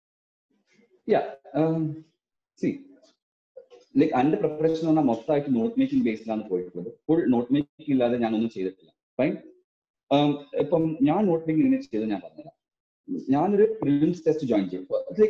Yeah, um, see. Like എന്റെ പ്രിപ്പറേഷൻ പറഞ്ഞാൽ മൊത്തമായിട്ട് നോട്ട് മേക്കിംഗ് ബേസിലാണ് പോയിട്ടുള്ളത്. ഫുൾ നോട്ട് മേക്കിംഗ് ഇല്ലാതെ ഞാനൊന്നും ചെയ്തിട്ടില്ല. ഫൈൻ. ഇപ്പം ഞാൻ നോട്ട് മേക്കിംഗ് എങ്ങനെ ചെയ്ത് ഞാൻ പറഞ്ഞുതരാം. ഞാനൊരു പ്രിലിംസ് ടെസ്റ്റ് ജോയിൻ ചെയ്യും.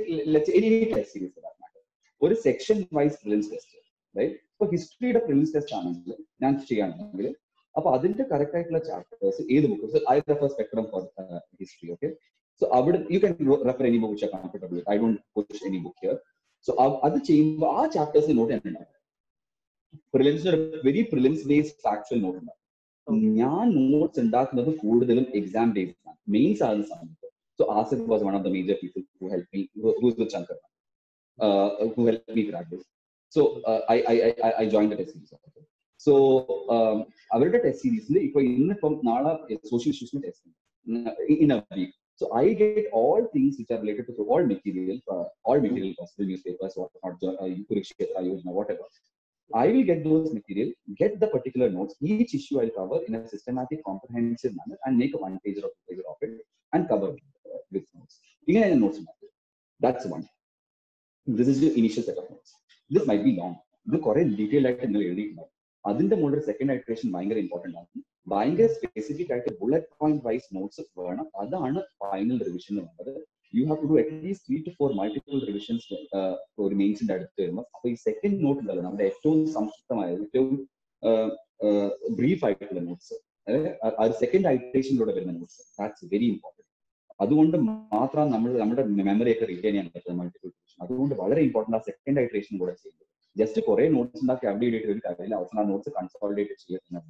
ഒരു section wise prelims test, right? ഇപ്പൊ ഹിസ്റ്ററിയുടെ പ്രിലിംസ് ടെസ്റ്റ് ആണെങ്കിൽ ഞാൻ ചെയ്യുകയാണെങ്കിൽ അപ്പൊ അതിന്റെ കറക്റ്റ് ആയിട്ടുള്ള ചാപ്റ്റേഴ്സ് ഏത് book I refer spectrum for history, okay? So അവിടെ you can refer any book which are comfortable. I don't push any book here. So അത് ചെയ്യുമ്പോൾ ആ ചാപ്റ്റേഴ്സ് നോട്ട് ഞാൻ ഉണ്ടാവും. പ്രിലിംസിന് very prelims based factual note ഉണ്ടാവും. ഞാൻ നോട്ട്സ് ഉണ്ടാക്കുന്നത് കൂടുതലും എക്സാം ബേസ്ഡ് ആണ്, മെയിൻസ് ആകുന്ന സമയത്ത്. So Asif was one of the major people who help me, who is with Shankar, who help me crack this. So I I I join the test series. So അവരുടെ test സീരീസിൽ ഇപ്പൊ ഇന്നിപ്പം നാളെ social ഇഷ്യൂസിന്റെ test in a week. So I get all things which are related to all material, uh, all material possible newspapers, what not, uh, Kurukshetra, Yojana, whatever. I will get those material, get the particular notes. Each issue I'll cover in a systematic, comprehensive manner and make a one page or two page of it and cover uh, with notes. Again, I notes matter. That's one. This is your initial set of notes. This might be long. This correct detail like in the അതിന്റെ മുകളിൽ second iteration ഭയങ്കര important ആണ്. ഭയങ്കര specific ആയിട്ട് bullet point wise notes വേണം. അതാണ് final revision വേണ്ടത്. You have to do at least three to four multiple revisions ഒരു മെയിൻസിന്റെ അടുത്ത് വരുമ്പോൾ. അപ്പൊ ഈ സെക്കൻഡ് നോട്ട് ഉണ്ടല്ലോ, നമ്മുടെ ഏറ്റവും സംക്ഷിപ്തമായത്, ഏറ്റവും ബ്രീഫ് ആയിട്ടുള്ള നോട്ട്സ്, അത് സെക്കൻഡ് ഐറ്ററേഷനിലൂടെ വരുന്ന നോട്ട്സ്, ദാറ്റ്സ് വെരി ഇമ്പോർട്ടന്റ്. അതുകൊണ്ട് മാത്രം നമ്മൾ നമ്മുടെ മെമ്മറിയൊക്കെ റിട്ടേൺ ചെയ്യാൻ പറ്റുന്നത് മൾട്ടിപ്പിൾ റിവിഷൻ. അതുകൊണ്ട് വളരെ ഇമ്പോർട്ടന്റ് ആ സെക്കൻഡ് ഐറ്ററേഷൻ കൂടെ ചെയ്യുന്നത്. ജസ്റ്റ് കുറെ നോട്ട്സ് ഉണ്ടാക്കി അപ്ഡേറ്റ് ചെയ്തിട്ട് ഒരു കാര്യമില്ല, അവസാനം നോട്ട്സ് കൺസോളിഡേറ്റ് ചെയ്യുന്നത്.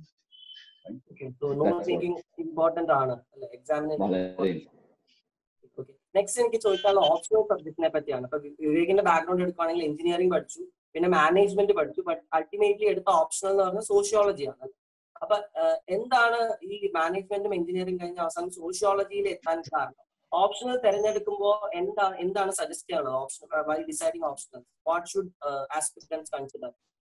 നെക്സ്റ്റ് എനിക്ക് ചോദിക്കാനുള്ള ഓപ്ഷണൽ സബ്ജക്റ്റിനെ പറ്റിയാണ്. ഇപ്പൊ വിവേകിന്റെ ബാക്ക്ഗ്രൗണ്ട് എടുക്കുകയാണെങ്കിൽ എഞ്ചിനീയറിംഗ് പഠിച്ചു, പിന്നെ മാനേജ്മെന്റ് പഠിച്ചു, ബട്ട് അൾട്ടിമേറ്റ്ലി എടുത്ത ഓപ്ഷണൽ എന്ന് പറഞ്ഞാൽ സോഷ്യോളജിയാണ്. അപ്പൊ എന്താണ് ഈ മാനേജ്മെന്റും എഞ്ചിനീയറിംഗ് കഴിഞ്ഞ അവസാനം സോഷ്യോളജിയിൽ എത്താൻ കാരണം? ഓപ്ഷണൽ തിരഞ്ഞെടുക്കുമ്പോൾ എന്താണ് എന്താണ് സജസ്റ്റ് ചെയ്യാനുള്ളത്? Option why deciding optional, what should aspirants consider?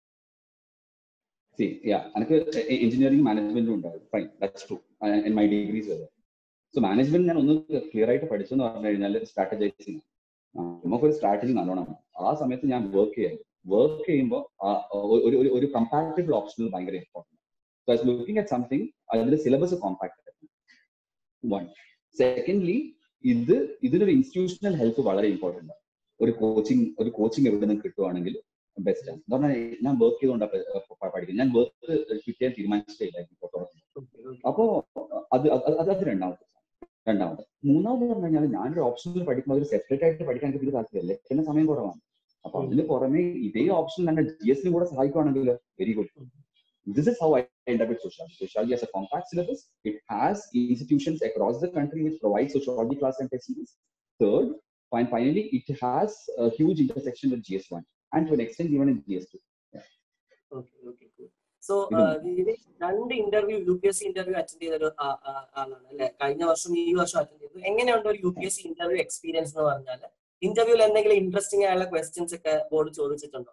See, yeah, എനിക്ക് എഞ്ചിനീയറിംഗ് മാനേജ്മെന്റും ഉണ്ടായിരുന്നു. Fine, that's true. In my degrees വരെ. സോ മാനേജ്മെന്റ് ഞാൻ ഒന്ന് ക്ലിയർ ആയിട്ട് പഠിച്ചെന്ന് പറഞ്ഞു കഴിഞ്ഞാൽ സ്ട്രാറ്റജൈസിങ്. നമുക്കൊരു സ്ട്രാറ്റജി നല്ലോണം. ആ സമയത്ത് ഞാൻ വർക്ക് ചെയ്യാം. വർക്ക് ചെയ്യുമ്പോൾ ഒരു ഒരു കമ്പാരിറ്റീവ് ഓപ്ഷണൽ ഭയങ്കര important. So I was looking at something, അതിന്റെ സിലബസ് കോമ്പാക്ട്. വൺ. സെക്കൻഡ്ലി, ഇത് ഇതിനൊരു ഇൻസ്റ്റിറ്റ്യൂഷണൽ ഹെൽപ്പ് വളരെ ഇമ്പോർട്ടൻ്റ് ആണ്. ഒരു കോച്ചിങ് ഒരു കോച്ചിങ് എവിടെ നിന്ന് കിട്ടുവാണെങ്കിൽ ബെസ്റ്റ് ആണ്. എന്ന് പറഞ്ഞാൽ ഞാൻ വർക്ക് ചെയ്തുകൊണ്ടാണ് പഠിക്കുന്നത്. ഞാൻ വർക്ക് കിട്ടിയാൽ തീരുമാനിച്ചിട്ടില്ലായിരുന്നു. അപ്പോ അത് അത് അത് രണ്ടാമത്തെ രണ്ടാമത് മൂന്നാമത് പറഞ്ഞു കഴിഞ്ഞാൽ ഞാനൊരു ഓപ്ഷനിൽ പഠിക്കുമ്പോൾ ഒരു സെപ്പറേറ്റ് ആയിട്ട് പഠിക്കാൻ എനിക്ക് ഒരു താല്പര്യമല്ലേ, പിന്നെ സമയം കുറവാണ്. അപ്പൊ അതിന് പുറമെ ഇതേ ഓപ്ഷൻ തന്നെ ജി എസിനും കൂടെ സഹായിക്കുവാണെങ്കിൽ very good. This is how I end up with sociology. Sociology has a compact syllabus. It has institutions across the country which provide sociology class and test series. Third, and finally, it has a huge intersection with G S one and to an extent even in G S two. Yeah. Okay, okay, cool. So, രണ്ട് interview U P S C interview attend ചെയ്തൊരു ആളാണ് അല്ലെ? കഴിഞ്ഞ വർഷം ഈ വർഷം attend ചെയ്തു. എങ്ങനെയുണ്ട് ഒരു U P S C interview experience എന്ന് പറഞ്ഞാൽ? ഇന്റർവ്യൂവിൽ എന്തെങ്കിലും ഇൻട്രസ്റ്റിംഗ് ആയുള്ള ക്വസ്റ്റ്യൻസ് ഒക്കെ ബോർഡ് ചോദിച്ചിട്ടുണ്ടോ?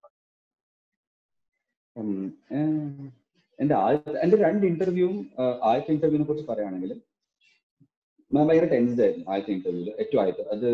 എന്റെ ആദ്യത്തെ എന്റെ രണ്ട് ഇന്റർവ്യൂവും ആദ്യത്തെ ഇന്റർവ്യൂവിനെ കുറിച്ച് പറയുകയാണെങ്കിൽ ഞാൻ ഭയങ്കര ടെൻസ്ഡ് ആയിരുന്നു ആദ്യത്തെ ഇന്റർവ്യൂല്. ഏറ്റവും ആദ്യത്തെ അത്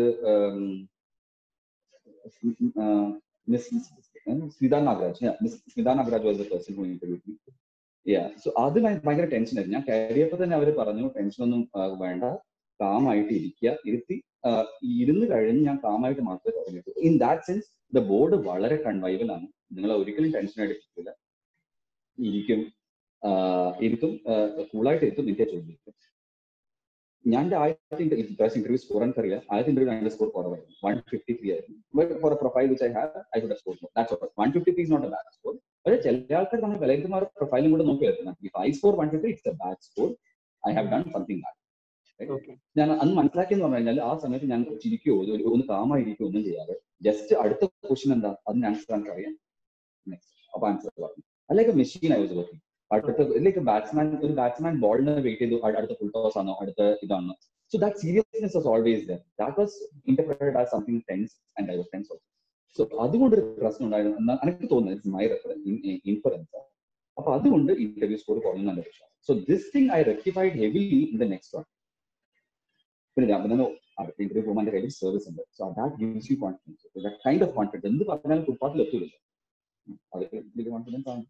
Smita Nagaraj Smita Nagaraj was the person who interviewed me. Yeah so അത് ഭയങ്കര ടെൻഷൻ ആയിരുന്നു. ഞാൻ കയറിയപ്പോൾ തന്നെ അവർ പറഞ്ഞു ടെൻഷനൊന്നും വേണ്ട, കാമായിട്ട് ഇരിക്കുക. ഇരുത്തി ഇരുന്ന് കഴിഞ്ഞ് ഞാൻ കാമായിട്ട് മാത്രമേ തുടങ്ങിയിട്ടു. In that sense the board വളരെ കൺവൈവൽ ആണ്. നിങ്ങൾ ഒരിക്കലും ടെൻഷൻ എടുക്കില്ല. ഇരിക്കും ഇരുത്തും കൂളായിട്ട് ഇരുത്തും. ഇന്ത്യ ചോദിക്കും. ഞാൻ ആദ്യത്തെ ഇന്റർവ്യൂ സ്കോർ എനിക്കറിയാം. ആദ്യത്തെ ഇന്റർവ്യൂ രണ്ട് സ്കോർ കുറവായിരുന്നു. വൺ ഫിഫ്റ്റി ത്രീ ആയിരുന്നു. For a profile which I have I would have scored more. That's all. One fifty three is not a bad score. പക്ഷേ ചില ആൾക്കാർ നമ്മൾ വിലയിരുത്തുന്ന പ്രൊഫൈലും കൂടെ നോക്കി വരുന്നത്. If I score one fifty it's a bad score. I have done something bad. ഞാൻ അന്ന് മനസ്സിലാക്കിയെന്ന് പറഞ്ഞു കഴിഞ്ഞാൽ ആ സമയത്ത് ഞാൻ ചിരിക്കുകയോ ഒന്ന് കാമായിരിക്കുകയോ ഒന്നും ചെയ്യാതെ ജസ്റ്റ് അടുത്ത ക്വസ്റ്റ്യൻ എന്താ അതിന് ആൻസർ എനിക്ക് അറിയാം. അപ്പൊ ആൻസർ പറഞ്ഞു. Like a machine I was working. അടുത്ത ലൈക്ക് ബാറ്റ്സ്മാൻ ഒരു ബാറ്റ്സ്മാൻ ബോളിന് വെയിറ്റ് ചെയ്തു അടുത്ത ഫുൾ ടോസ് ആണോ അടുത്ത ഇതാണോ. So that seriousness was always there. That was interpreted as something tense and I was tense also. So അതുകൊണ്ടൊരു പ്രശ്നം ഉണ്ടായിരുന്നു എന്നാണ് എനിക്ക് തോന്നുന്നത്. It's my inference. അപ്പൊ അതുകൊണ്ട് ഇന്റർവ്യൂ സ്കോർ കുറഞ്ഞു. So this thing I rectified heavily in the next one. പിന്നെ ഞാൻ അടുത്ത ഇന്റർവ്യൂ പോകുമ്പോൾ എന്റെ കയ്യിൽ സർവീസ് ഉണ്ട്. So that gives you confidence. That kind of confidence എന്ത് പറഞ്ഞാലും ഫുട്പാത്തിൽ എത്തൂല. അത് വലിയ കോൺഫിഡൻസ് ആണ്.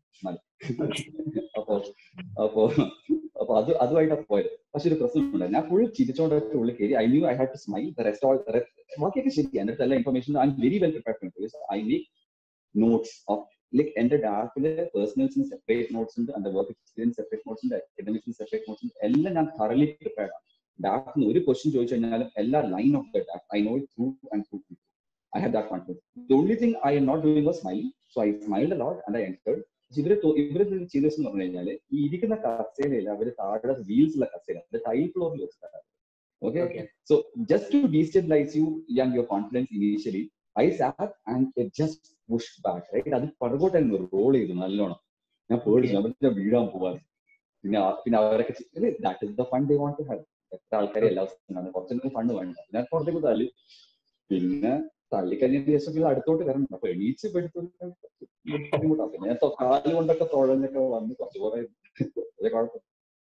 അപ്പോ അപ്പോ അപ്പൊ അത് അതുമായിട്ടാ പോയത്. പക്ഷെ ഒരു പ്രശ്നമുണ്ട്. ഞാൻ ഫുൾ ചിരിച്ചോണ്ടൊക്കെ ഉള്ളിൽ കയറി. I knew I had to smile. The rest all ബാക്കിയൊക്കെ ശരി. എന്റെ അടുത്ത് എല്ലാ information I am very well prepared. I make notes of like എന്റെ ഡാർക്കില് പേഴ്സണൽസിന് സെപ്പറേറ്റ് നോട്ട്സ് ഉണ്ട്, എന്റെ വർക്ക് എക്സ്പീരിയൻസ് സെപ്പറേറ്റ് നോട്ട്സ് ഉണ്ട്, അക്കാഡമിക്സിന് സെപ്പറേറ്റ് നോട്ട്സ് ഉണ്ട്. എല്ലാം ഞാൻ thoroughly prepared ആണ്. ഡാർക്കിന് ഒരു ക്വസ്റ്റ്യൻ ചോദിച്ചു കഴിഞ്ഞാലും എല്ലാ line of the dark I know it through and through. I had that confidence. The only thing I am not doing was smiling. So I smiled a lot and I entered. ഇവര് ഇവര് ചെയ്തെന്ന് പറഞ്ഞു കഴിഞ്ഞാല് ഈ ഇരിക്കുന്ന കസേരയില്ല, അവര് താഴെ വീൽസുള്ള കസേര ടൈൽ ഫ്ലോറിൽ വെച്ചിട്ടാണ്. Okay. So just to destabilise you and your confidence initially I sat and it just push back. Right. അത് പുറകോട്ടായിരുന്നു റോൾ ചെയ്തു നല്ലോണം. ഞാൻ പേടിച്ചു അവരുടെ വീഴാൻ പോവാറ്. പിന്നെ പിന്നെ അവരൊക്കെ that is the fund they want to have. എത്ര ആൾക്കാരെ എല്ലാ ദിവസവും കുറച്ചെങ്കിലും ഫണ്ട് വേണ്ട. ഞാൻ പുറത്തേക്ക് തള്ളി. പിന്നെ തള്ളിക്കഴിഞ്ഞ ദിവസങ്ങൾ അടുത്തോട്ട് വരണം. അപ്പൊ എണീച്ച് ബുദ്ധിമുട്ടാണ്. ഞാൻ കാല് കൊണ്ടൊക്കെ തുഴഞ്ഞൊക്കെ വന്ന് കുറച്ച് കുറെ കുഴപ്പം.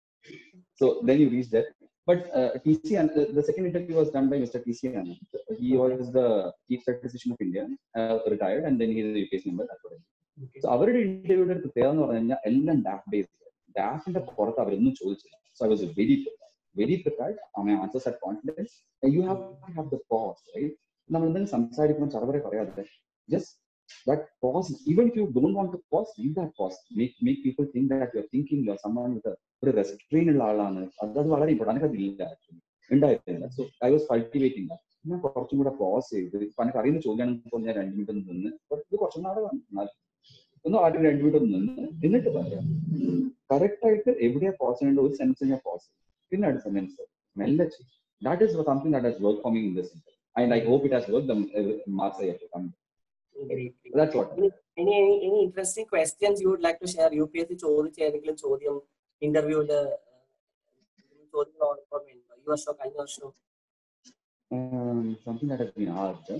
So then you reach that. But uh, T C and the, the second interview was done by Mister T C Anand. He was the chief statistician of India, uh, retired, and then he is a U P S C member. Okay. So അവരുടെ ഇന്റർവ്യൂടെ പ്രത്യേകത എന്ന് പറഞ്ഞു കഴിഞ്ഞാൽ എല്ലാം ഡാഫ് based. ഡാഫിന്റെ പുറത്ത് അവരൊന്നും ചോദിച്ചില്ല. So I was very very prepared. My answers had confidence. And you have to have the pause, right? നമ്മൾ എന്തെങ്കിലും സംസാരിക്കുമ്പോൾ ചറവരെ പറയാതെ just that pause. Even if you don't want to pause, leave that pause. Make make people think that you're thinking you're someone with a ഒരു restraint ഉള്ള ആളാണ്. അത് വളരെ ഇമ്പോർട്ടൻ്റ്. എനിക്ക് അതില്ല ആക്ച്വലി ഉണ്ടായിരുന്നില്ല. So I was cultivating that. ഞാൻ കുറച്ചും കൂടെ പോസ് ചെയ്ത് ഇപ്പൊ എനിക്ക് അറിയുന്ന ചോദ്യമാണെങ്കിൽ ഞാൻ രണ്ട് മിനിറ്റ് ഒന്ന് നിന്ന് ഇത് കുറച്ചും നാളെ ഒന്ന് ആദ്യം രണ്ട് മിനിറ്റ് ഒന്ന് നിന്ന് എന്നിട്ട് പറയാം. കറക്റ്റ് ആയിട്ട് എവിടെയാ പോസ് ചെയ്യേണ്ട ഒരു സെൻസ് ഞാൻ പോസ് ചെയ്യും. പിന്നെ അടുത്ത സെൻസ് മെല്ലെ ചെയ്യും. That is something that has work for me in this sense. And I hope it has worked. The uh, marks I have to come. Great. That's what. Any, any any interesting questions you would like to share? U P S C ചോദിച്ച ഏതെങ്കിലും ചോദ്യം ഇന്റർവ്യൂല് ചോദ്യം ഓർമ്മയുണ്ടോ ഈ വർഷം കഴിഞ്ഞ വർഷം? Something that has been asked.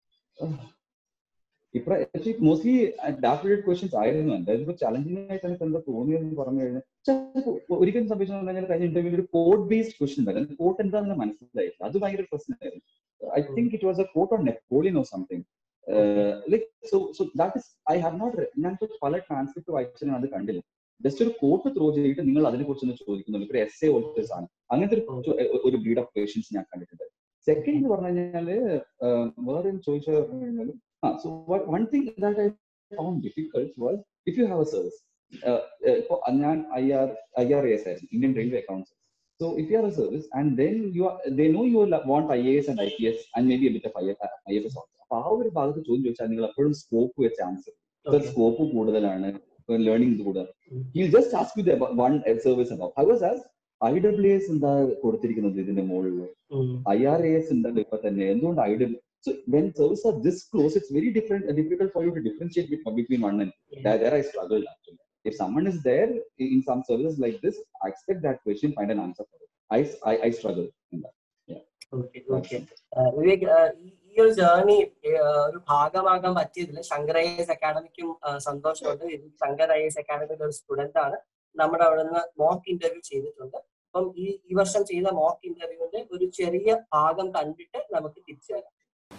ഇപ്പൊ മോസ്റ്റ്ലി ഡാഫ്റ്റഡ് ക്വസ്റ്റ്യൻസ് ആയിരുന്നു. എന്തായാലും ചലഞ്ചിങ് ആയിട്ട് എനിക്ക് എന്താ തോന്നിയെന്ന് പറഞ്ഞു കഴിഞ്ഞാൽ ഒരിക്കലും സംഭവിച്ചു കഴിഞ്ഞാൽ കഴിഞ്ഞ ഇന്റർവ്യൂവിൽ ഒരു കോഡ് ബേസ്ഡ് ക്വസ്റ്റ്യൻ ഉണ്ടായിരുന്നു. കോഡ് എന്താണെന്ന് മനസ്സിലായില്ല. അത് ഭയങ്കര പ്രശ്നമായിരുന്നു. I think it was a quote on Napoleon or something. Uh, like so, so that is I have not. ഞാൻ പല ട്രാൻസ്ക്രിപ്റ്റ് വായിച്ചാൽ ഞാൻ അത് കണ്ടില്ല. ജസ്റ്റ് ഒരു കോട്ട് ത്രോ ചെയ്തിട്ട് നിങ്ങൾ അതിനെ കുറിച്ചൊന്ന് ചോദിക്കുന്നുള്ളൂ. ഒരു എസ് എ പോലത്തെ സാധനം. അങ്ങനത്തെ ഒരു ബ്രീഡ് ഓഫ് പേഷ്യൻസ് ഞാൻ കണ്ടിട്ടുണ്ട്. സെക്കൻഡ് എന്ന് പറഞ്ഞു കഴിഞ്ഞാല് വേറെ ചോദിച്ചാൽ പറഞ്ഞു കഴിഞ്ഞാൽ ആ so one thing that I found difficult was if you have a service. ഞാൻ I R I R S ആയിരുന്നു, Indian railway accounts. So if you have a service and then you are, they know you want I A S and I P S and maybe a bit of I F S also. അപ്പൊ ആ ഒരു ഭാഗത്ത് ചോദ്യം ചോദിച്ചാൽ നിങ്ങൾ എപ്പോഴും scope വെച്ച answer, scope കൂടുതലാണ്, ലേണിംഗ് കൂടുതലാണ്. He'll just ask you the one service about. I was asked I W S എന്താ കൊടുത്തിരിക്കുന്നത് ഇതിന്റെ മുകളിൽ, I R A S എന്താ ഇപ്പൊ തന്നെ, എന്തുകൊണ്ട് I W S? So when services are this close, it's very different, difficult for you to differentiate between one and there, there I struggled actually. If someone is there in some services like this, I expect that question, find an answer for it. I, I, I struggle in that. Yeah. Okay, okay. Vivek, ഈ ഒരു journey ഒരു ഭാഗമാകാൻ പറ്റിയതിൽ Shankar I S അക്കാഡമിക്കും സന്തോഷമുണ്ട്. Shankar I S അക്കാഡമിയുടെ ഒരു student ആണ്, നമ്മുടെ അവിടെ നിന്ന് മോക്ക് ഇന്റർവ്യൂ ചെയ്തിട്ടുണ്ട്. അപ്പം ഈ ഈ വർഷം ചെയ്ത മോക്ക് ഇന്റർവ്യൂവിന്റെ ഒരു ചെറിയ ഭാഗം കണ്ടിട്ട് നമുക്ക് തിരിച്ചു വരാം.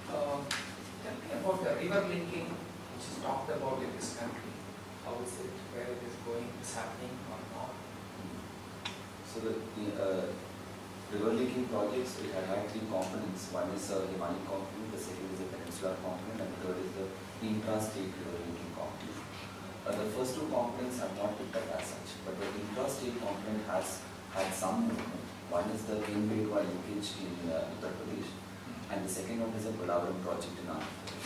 How is it, where it is going, is happening or not? So the, the uh, river linking projects, it had, had three components. One is a Himalayan component, the second is a peninsular component, and the third is the intra-state river linking component. Uh, the first two components have not picked up as such, but the intra-state component has had some movement. One is the Ken-Betwa linkage in uh, Uttar Pradesh, and the second one is a Polavaram project in Andhra Pradesh.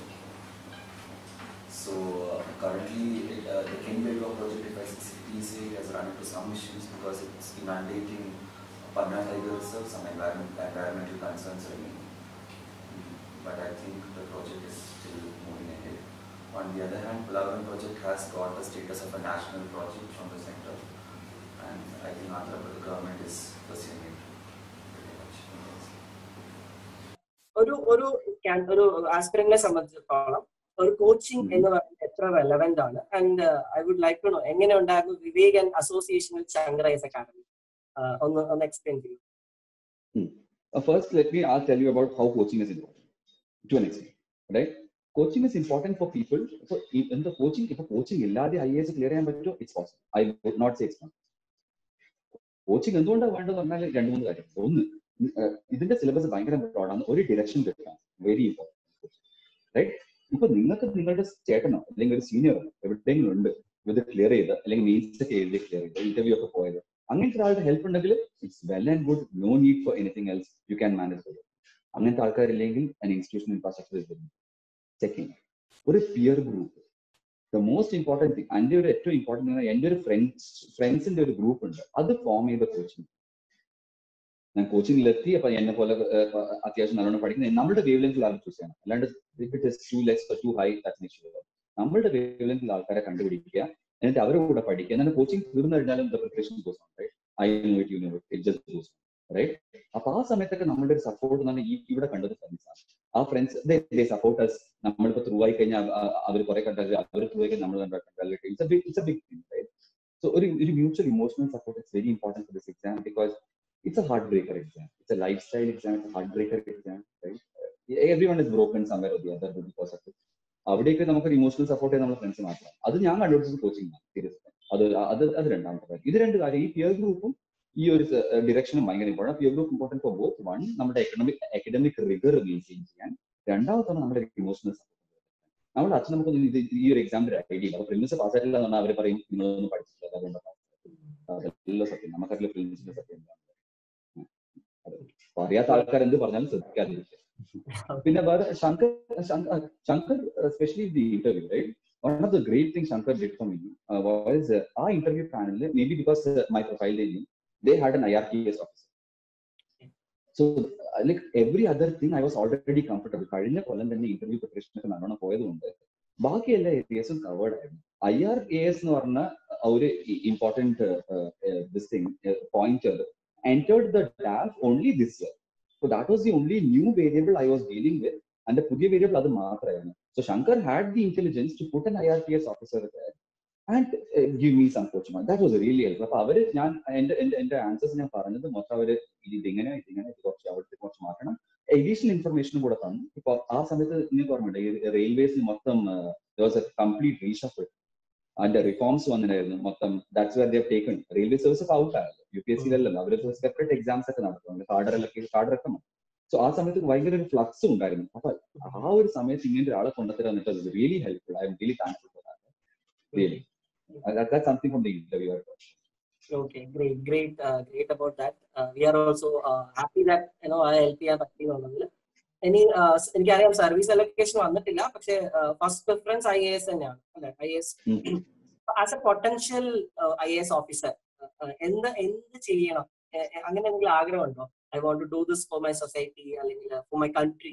So uh, currently, it, uh, the Ken-Betwa project, if I say, has run into some issues because it's mandating Panna Tiger Reserve, some environment, environmental concerns remain. But I think the project is still moving ahead. On the other hand, Polavaram project has got the status of a national project from the center, and I think Andhra Pradesh government is pursuing it pretty much. ഒരു ഒരു ഒരു ആസ്പിറന്റിനെ സംബന്ധിച്ചിടത്തോളം ഒരു coaching എന്ന് പറയുന്നത് എത്ര relevant ആണ്? And I would like to know എങ്ങനെ ഉണ്ടായിരുന്നു Vivek and association with Shankar I S academy. ഒന്ന് ഒന്ന് എക്സ്പ്ലെയിൻ ചെയ്യൂ. First, let me I'll tell you about how coaching is important to an extent, right? Coaching is important for people. So in the coaching, if a coaching illade I A S clear ചെയ്യാൻ പറ്റുമോ, it's possible. I would not say it's not. Coaching എന്തുകൊണ്ടാണ് വേണ്ടത് പറഞ്ഞാൽ രണ്ട് മൂന്ന് കാര്യം. ഒന്ന്, ഇതിന്റെ സിലബസ് ഭയങ്കര ബ്രോഡാണ്, ഒരു ഡിറക്ഷൻ കിട്ടണം, വെരി ഇമ്പോർട്ടൻറ്റ്, റൈറ്റ്? ഇപ്പൊ നിങ്ങൾക്ക് നിങ്ങളുടെ ചേട്ടനോ അല്ലെങ്കിൽ ഒരു സീനിയറോ എവിടെയെങ്കിലും ഉണ്ട് ഇത് ക്ലിയർ ചെയ്ത് അല്ലെങ്കിൽ മീൻസ് ഒക്കെ എഴുതി ക്ലിയർ ചെയ്ത് ഇന്റർവ്യൂ ഒക്കെ പോയത്, അങ്ങനത്തെ ഒരാളുടെ ഹെൽപ്പ് ഉണ്ടെങ്കിൽ it's well and good, no need for anything else, you can manage ചെയ്ത്. അങ്ങനത്തെ ആൾക്കാരില്ലെങ്കിൽ an institution infrastructure is very. Second, ഒരു peer group, the most important thing, എൻ്റെ ഒരു ഏറ്റവും ഇമ്പോർട്ടൻറ്റ് എൻ്റെ ഒരു ഫ്രണ്ട്സ് ഫ്രണ്ട്സിന്റെ ഒരു ഗ്രൂപ്പ് ഉണ്ട്, അത് ഫോം ചെയ്ത കോച്ചിങ്. ഞാൻ കോച്ചിങ്ങിലെത്തി അപ്പൊ എന്നെ പോലെ അത്യാവശ്യം നല്ലോണം പഠിക്കുന്നത് നമ്മുടെ വേവ് ലെങ്തിൽ ആൾ ചൂസ് ചെയ്യണം, അല്ലാണ്ട് ടു ലെസ് ടു ഹൈ നമ്മളുടെ വേവ് ലെങ്തിൽ ആൾക്കാരെ കണ്ടുപിടിക്കുക, എന്നിട്ട് അവരുടെ കൂടെ പഠിക്കുക. എന്നാൽ കോച്ചിങ് തീർന്നു കഴിഞ്ഞാലും preparation goes on, right? I know it, you know it, it just goes on, right? അപ്പൊ ആ സമയത്തൊക്കെ നമ്മുടെ ഒരു സപ്പോർട്ട് എന്ന് പറഞ്ഞാൽ ഈ ഇവിടെ കണ്ടത് ഫ്രണ്ട്സ് ആണ്. ആ ഫ്രണ്ട്സ് ദേ സപ്പോർട്ട് അസ്. നമ്മളിപ്പോ ത്രൂ ആയി കഴിഞ്ഞാൽ അവർ കുറെ കണ്ടാൽ അവർ ത്രൂ ആയി കഴിഞ്ഞാൽ നമ്മൾ കണ്ടാൽ it's a big it's a big thing, right? So ഒരു ഒരു mutual emotional support it's very important for this exam because it's a heartbreaker exam. It's a lifestyle exam. It's a heartbreaker exam, right? Everyone is broken somewhere or the other because of it. അവിടേക്ക് നമുക്കൊരു emotional support ചെയ്യാൻ നമ്മുടെ friends മാത്രം. അത് ഞാൻ കണ്ടുപിടിച്ചത് coaching ആണ്, serious. അത് അത് അത് രണ്ടാമത്തെ കാര്യം. ഇത് രണ്ട് കാര്യം, ഈ പിയർ ഗ്രൂപ്പും ഈ ഒരു ഡിറക്ഷനും ഭയങ്കര important. Peer group important for both. One, നമ്മുടെ എക്കണോമിക് അക്കാഡമിക് റിഗർ മെയിൻറ്റെയിൻ ചെയ്യാൻ. രണ്ടാമത്താണ് നമ്മുടെ ഇമോഷണൽ സപ്പോർട്ട്. നമ്മുടെ അച്ഛൻ നമുക്കൊന്നും ഇത് ഈ ഒരു എക്സാമിന്റെ ഐഡിയ ഇല്ല. അപ്പൊ പ്രിലിംസ് പാസ്സായിട്ടില്ല എന്ന് പറഞ്ഞാൽ അവർ പറയും നിങ്ങളൊന്നും പഠിച്ചിട്ടില്ല, അതുകൊണ്ടാണ് അതെല്ലാം സത്യം. നമുക്കറിയില്ല പ്രിലിംസിന്റെ സത്യം എന്താണ്. അറിയാത്ത ആൾക്കാർ എന്ത് പറഞ്ഞാലും ശ്രദ്ധിക്കാതിരിക്കുക. പിന്നെ വേറെ Shankar Shankar especially the interview, right? One of the great things Shankar did for me uh, was uh, our interview panel, maybe because uh, my profile they knew, they had an I R P S officer. So uh, like every other thing I was already comfortable. കഴിഞ്ഞ കൊല്ലം തന്നെ interview preparation ഒക്കെ നല്ലോണം പോയതുകൊണ്ട് ബാക്കി എല്ലാ ഏരിയസും covered ആയിരുന്നു. I R A S എന്ന് പറഞ്ഞ ഒരു important this thing pointer entered the D A F only this year. So that was the only new variable I was dealing with, and the pudiya variable adu maatrayana. So Shankar had the intelligence to put an I R P S officer there and uh, give me some coaching. That was really helpful. Appo avaru njan ende ende answers njan paranjathu mottham avaru idi ingane idingane idu korchu avarthe korchu maatanam additional ഇൻഫർമേഷനും കൂടെ തന്നു. ഇപ്പൊ ആ സമയത്ത് നിങ്ങൾക്ക് ഓർമ്മയുണ്ട് ഈ റെയിൽവേസിൽ മൊത്തം കംപ്ലീറ്റ് റീഷഫിൾ അതിന്റെ റിഫോംസ് വന്നിട്ടായിരുന്നു മൊത്തം. That's where they have taken railway service ഒക്കെ ഔട്ട് ആയല്ലോ, യു പി എസ് സിയിലല്ലോ, അവർ സെപ്പറേറ്റ് എക്സാംസ് ഒക്കെ നടത്തുന്നുണ്ട്, കാർഡറൊക്കെ കാർഡറൊക്കെ. സോ ആ സമയത്ത് ഭയങ്കര ഒരു ഫ്ലക്സ് ഉണ്ടായിരുന്നു. അപ്പൊ ആ ഒരു സമയത്ത് ഇങ്ങനെ ഒരാളെ കൊണ്ടുത്തരാന്നിട്ട് അത് really helpful. I am really thankful for that. Really that's something from the interviewer. Okay, great, great, uh, great about that. Uh, we are also uh, happy that you know I help you പറ്റിയെന്നുള്ളതിൽ. ഇനി എനിക്കറിയാം service allocation വന്നിട്ടില്ല, പക്ഷേ first preference I A S തന്നെയാണ് അല്ലെ? I A S as a potential I A S officer എന്ത് എന്ത് ചെയ്യണം, അങ്ങനെ എന്തെങ്കിലും ആഗ്രഹമുണ്ടോ? I want to do this for my society അല്ലെങ്കിൽ for my country.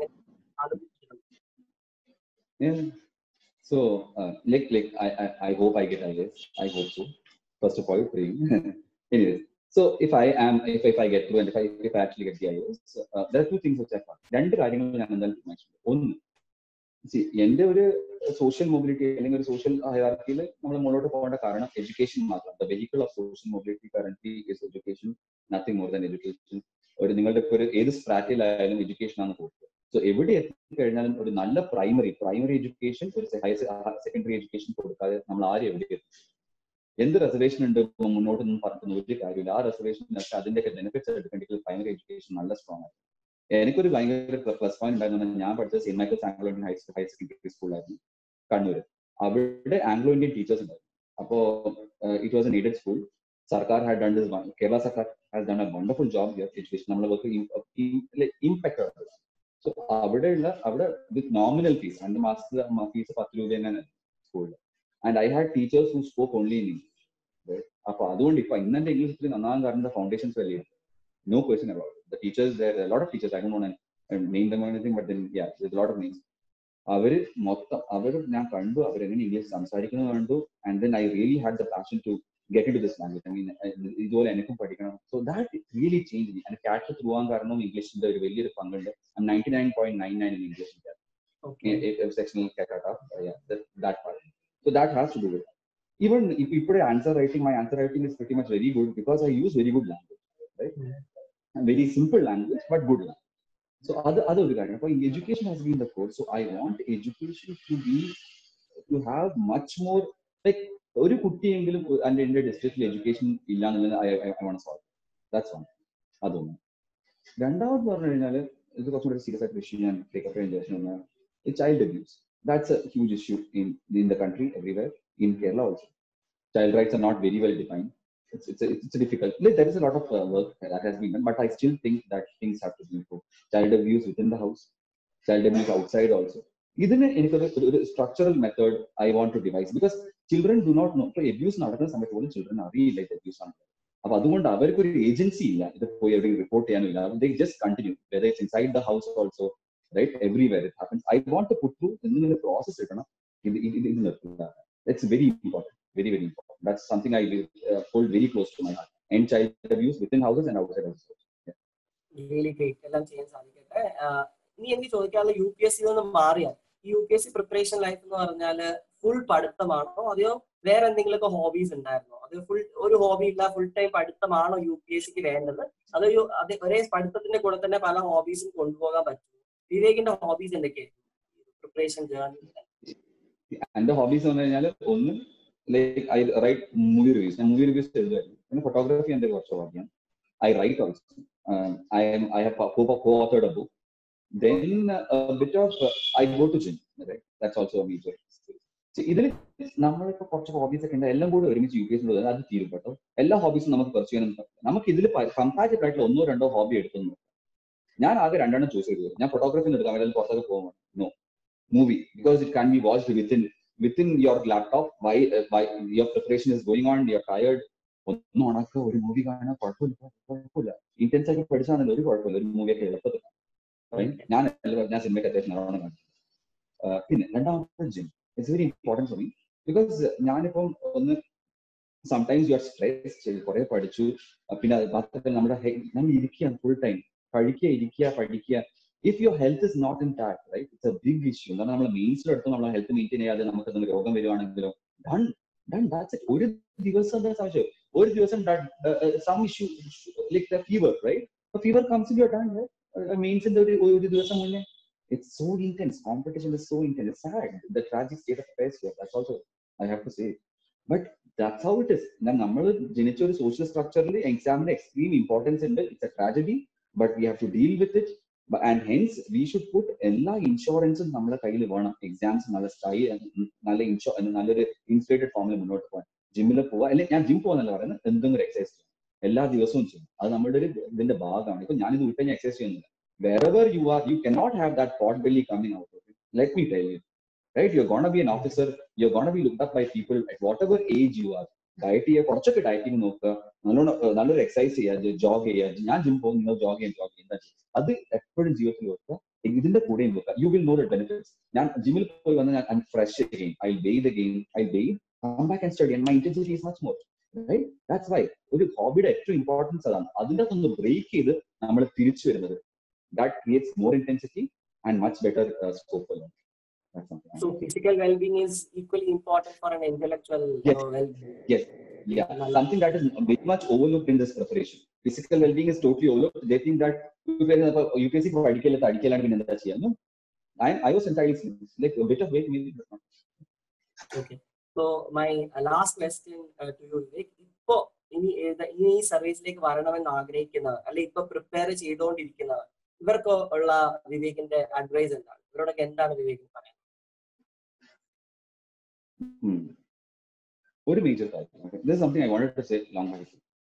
So uh, like like I, I I hope I get I A S. I hope so. First of all, praying. Anyways, so if I am if if I get through and if I if I actually get the I A S, uh, there are two things which I found. രണ്ട് കാര്യങ്ങൾ ഞാൻ എന്തായാലും തീരുമാനിച്ചു. ഒന്ന്, see എൻ്റെ ഒരു social mobility അല്ലെങ്കിൽ ഒരു സോഷ്യൽ ഹയറാർക്കിയിൽ നമ്മൾ മുന്നോട്ട് പോകേണ്ട കാരണം എഡ്യൂക്കേഷൻ മാത്രം. The vehicle of social mobility currently is education, nothing more than education. ഒരു നിങ്ങളുടെ ഒരു ഏത് സ്ട്രാറ്റിലായാലും എഡ്യൂക്കേഷൻ ആണ് കൊടുക്കുക. സോ എവിടെ എത്തിക്കഴിഞ്ഞാലും ഒരു നല്ല പ്രൈമറി പ്രൈമറി എഡ്യൂക്കേഷൻ, ഒരു സെക്കൻഡറി എഡ്യൂക്കേഷൻ കൊടുക്കാതെ നമ്മൾ ആരും എവിടെ എത്തും? എന്ത് റിസർവേഷൻ ഉണ്ട് മുന്നോട്ട് നിന്ന് പറഞ്ഞിട്ട് ഒരു കാര്യമില്ല. ആ റിസർവേഷനൊക്കെ അതിൻ്റെയൊക്കെ ബെനിഫിറ്റ്സ് എടുക്കേണ്ടെങ്കിൽ പ്രൈമറി എഡ്യൂക്കേഷൻ നല്ല സ്ട്രോങ് ആണ്. എനിക്കൊരു ഭയങ്കര പ്ലസ് പോയിന്റ് ഉണ്ടായിരുന്നു. ഞാൻ പഠിച്ചത് saint Michael's Anglo Indian high higher secondary സ്കൂളായിരുന്നു കണ്ണൂർ. അവിടെ ആംഗ്ലോ ഇന്ത്യൻ ടീച്ചേഴ്സ് ഉണ്ടായിരുന്നു. അപ്പോ it was an aided school. സർക്കാർ ഹാഡ് ഡൺ ദിസ്, കേരള സർക്കാർ has done a wonderful job here education. നമ്മളെ വർക്ക് ഇംപെക്ടബിൾ. സോ അവിടെയുള്ള അവിടെ വിത്ത് നോമിനൽ ഫീസ്, രണ്ട് മാസത്തെ ഫീസ് പത്ത് രൂപ തന്നെയാണ് സ്കൂളിൽ. And I had teachers who spoke only in English. അപ്പൊ അതുകൊണ്ട് ഇപ്പൊ ഇന്നെ ഇംഗ്ലീഷ് നന്നാകാൻ കാരണം ഫൗണ്ടേഷൻസ് വലിയ no question about it. The teachers, there are a lot of teachers, I don't want to name them or anything, but then yeah, there's a lot of names. അവര് മൊത്തം അവർ ഞാൻ കണ്ടു അവരെങ്ങനെ ഇംഗ്ലീഷ് സംസാരിക്കുന്നത് കണ്ടു. And then I really had the passion to get in to this language. I mean ഇതുപോലെ എനിക്കും പഠിക്കണം. So that really change me. And get through ആകാൻ കാരണം ഇംഗ്ലീഷിന്റെ ഒരു വലിയൊരു പങ്കുണ്ട്. Ninety nine point nine nine in English sectional that part. So that has to do with it. Even if you put answer writing, my answer writing is pretty much very good because I use very good language, right? Very simple language but good language. So other other regarding for education has been the core. So I want education to be to have much more like ഒരു കുട്ടിയെങ്കിലും എൻ്റെ എൻ്റെ ഡിസ്ട്രിക്റ്റിൽ education ഇല്ല എന്നുള്ളത് I I want solve. That's one. അതൊന്ന്. രണ്ടാമത് പറഞ്ഞു കഴിഞ്ഞാൽ ഇത് കുറച്ചും കൂടി സീരിയസ് ആയിട്ട് ഇഷ്യൂ ഞാൻ ടേക്കപ്പ് ചെയ്യാൻ വിചാരിച്ചു. Child abuse, that's a huge issue in in the country, everywhere, in Kerala also. Child rights are not very well defined. It's it's a, it's a difficult. There is a lot of uh, work that has been done, but I still think that things have to be improved. Child abuse within the house, child abuse outside also. ഇതിന് എനിക്കൊരു ഒരു structural method I want to devise because children do not know. ഇപ്പോൾ abuse നടക്കുന്ന സമയത്ത് പോലും children അറിയില്ല ഇത് abuse ആണ്. അപ്പൊ അതുകൊണ്ട് അവർക്കൊരു ഏജൻസി ഇല്ല ഇത് പോയി എവിടെയും റിപ്പോർട്ട് ചെയ്യാനില്ല. They just continue whether it's inside the house also, right? Everywhere it happens. I want to put through in the process itana in in it's very important, very very important. That's something I uh, hold very close to my heart. End child abuse within houses and outside houses. Yeah. Really great. എല്ലാം ചെയ്യാൻ സാധിക്കട്ടെ. ഇനി എനിക്ക് ചോദിക്കാനുള്ള U P S C നിന്ന് മാറിയാൽ ഈ U P S C preparation life എന്ന് പറഞ്ഞാല് ഫുൾ പഠിത്തമാണോ അതെയോ വേറെ എന്തെങ്കിലുമൊക്കെ ഹോബീസ് ഉണ്ടായിരുന്നോ? അത് ഫുൾ ഒരു ഹോബി ഇല്ല ഫുൾ ടൈം പഠിത്തമാണോ യു പി എസ് സിക്ക് വേണ്ടത്? അതൊരു അത് ഒരേ പഠിത്തത്തിന്റെ കൂടെ തന്നെ പല ഹോബീസും കൊണ്ടുപോകാൻ പറ്റും? വിവേകിന്റെ ഹോബീസ് എന്തൊക്കെയായിരുന്നു പ്രിപ്പറേഷൻ ജേർണി? എന്റെ ഹോബീസ് പറഞ്ഞു കഴിഞ്ഞാൽ ഒന്ന് like I write movie reviews. ഞാൻ മൂവി റിവ്യൂസ് എഴുതുമായിരുന്നു. പിന്നെ ഫോട്ടോഗ്രാഫി എന്റെ കുറച്ച് ഹോബിയാണ്. I write also. I I have co-authored a book. Then a bit of uh, I go to gym, right? That's also a major. ഇതിൽ നമ്മളിപ്പോ കുറച്ച് hobbies ഒക്കെ ഉണ്ട്. എല്ലാം കൂടി ഒരുമിച്ച് യു പി എസ് അത് തീരും കേട്ടോ. എല്ലാ ഹോബീസും നമുക്ക് പെർസ്യൂ ചെയ്യാനും നമുക്ക് ഇതിൽ കമ്പാരിറ്റീവ് ആയിട്ടുള്ള ഒന്നോ രണ്ടോ ഹോബി എടുക്കുന്നു. ഞാൻ ആകെ രണ്ടെണ്ണം ചൂസ് ചെയ്തു. ഞാൻ ഫോട്ടോഗ്രാഫി എടുക്കാം, അല്ലെങ്കിൽ പുറത്തൊക്കെ പോകുമ്പോൾ no movie because it can be watched within within your laptop. Why why your preparation is going on, you are tired. ഒന്നും ഉണക്കുക ഒരു മൂവി കാണാൻ കുഴപ്പമില്ല കുഴപ്പമില്ല ഇന്റൻസ് ആയിട്ട് പഠിച്ചാണല്ലോ ഒരു കുഴപ്പമില്ല. ഒരു മൂവിയൊക്കെ എളുപ്പത്തിൽ ഞാൻ ഞാൻ സിനിമയ്ക്ക് അത്യാവശ്യം നല്ലോണം കാണിച്ചു. പിന്നെ രണ്ടാമത്തെ gym it's very important for me because ഞാനിപ്പം ഒന്ന് സംടൈംസ് യു ആർ സ്ട്രെസ്ഡ്, കുറെ പഠിച്ചു, പിന്നെ മാത്രമല്ല നമ്മുടെ നമ്മൾ ഇരിക്കുകയാണ് ഫുൾ ടൈം പഠിക്കുക ഇരിക്കുക പഠിക്കുക. If your health is not intact, right, it's a big issue. എന്താണ് നമ്മൾ മെയിൻസിലെടുത്ത് നമ്മളെ ഹെൽത്ത് മെയിൻറ്റെയിൻ ചെയ്യാതെ നമുക്ക് എന്തെങ്കിലും രോഗം വരുവാണെങ്കിലോ ഡൺ ഡൺ ദാറ്റ്സ് ഇറ്റ്. ഒരു ദിവസം എന്താ സംശയം, ഒരു ദിവസം some issue like the fever, right, fever comes in your done, മെയിൻസിന്റെ ഒരു ഒരു ദിവസം മുന്നേ. It's so intense. Competition is so intense. It's sad. The tragic state of affairs here. That's also I have to say. But that's how it is. Now, നമ്മൾ ജനിച്ച ഒരു social സ്ട്രക്ചറിൽ എക്സാമിന് എക്സ്ട്രീം ഇമ്പോർട്ടൻസ് ഉണ്ട്. It's a tragedy, but we have to deal with it. And hence, we should put എല്ലാ ഇൻഷുറൻസും നമ്മുടെ കയ്യിൽ വേണം. എക്സാംസ് നല്ല സ്റ്റൈ നല്ല ഇൻഷോ നല്ലൊരു ഇൻസ്പിറേറ്റഡ് ഫോമിൽ മുന്നോട്ട് പോകാൻ. ജിമ്മിൽ പോവാ, അല്ലെങ്കിൽ ഞാൻ ജിം പോകാന്നല്ല പറയുന്നത്, എന്തെങ്കിലും ഒരു എക്സസൈസ് ചെയ്യും, എല്ലാ ദിവസവും ചെയ്യും. അത് നമ്മുടെ ഒരു ഇതിന്റെ ഭാഗമാണ്. ഇപ്പൊ ഞാനിത് വിട്ട് ഞാൻ എക്സസൈസ് ചെയ്യുന്നില്ല. Wherever you are, you cannot have that pot belly coming out of it. Let me tell you, right? You're gonna be an officer. You're gonna be looked up by people at whatever age you are. Diet ചെയ്യുക, കുറച്ചൊക്കെ dieting നോക്കുക, നല്ലോണം നല്ലൊരു exercise ചെയ്യുക, ജോഗ് ചെയ്യുക. ഞാൻ gym പോകും, നിങ്ങൾ ജോഗ് ചെയ്യാൻ ജോഗ് ചെയ്യുക. അത് എപ്പോഴും ജീവിതത്തിൽ വെക്കുക. ഇതിന്റെ കൂടെയും വെക്കുക. You will know the benefits. ഞാൻ ജിമ്മിൽ പോയി വന്ന് ഞാൻ fresh again, I bathe again, I bathe, come back and study, and my intensity is much more. Right? That's why ഒരു ഹോബിയുടെ ഏറ്റവും ഇമ്പോർട്ടൻസ് അതാണ്. അതിൻ്റെ അകത്തൊന്ന് ബ്രേക്ക് ചെയ്ത് നമ്മൾ തിരിച്ചു വരുന്നത്. That creates more intensity and much better uh, scope for learning. That's something. So physical well-being is equally important for an intellectual yes. uh, well-being. Yes. Yeah. Something that is very much overlooked in this preparation. Physical well-being is totally overlooked. They think that U P S C for adikela adikela and enna cheya. No, I I was entirely like a bit of weight maybe. Okay. So my uh, last question uh, to you, Vivek. Ipo ini ini service like varanamen ആഗ്രഹിക്കുന്ന അല്ലെങ്കിൽ ഇപ്പൊ prepare ചെയ്തുകൊണ്ടിരിക്കുന്ന ഇവർക്ക് ഉള്ള വിവേകിന്റെ advice എന്താണ്? ഇവരോടൊക്കെ എന്താണ് വിവേക് പറയാൻ? ഒരു മേജർ കാര്യം, this is something I wanted to say long ago.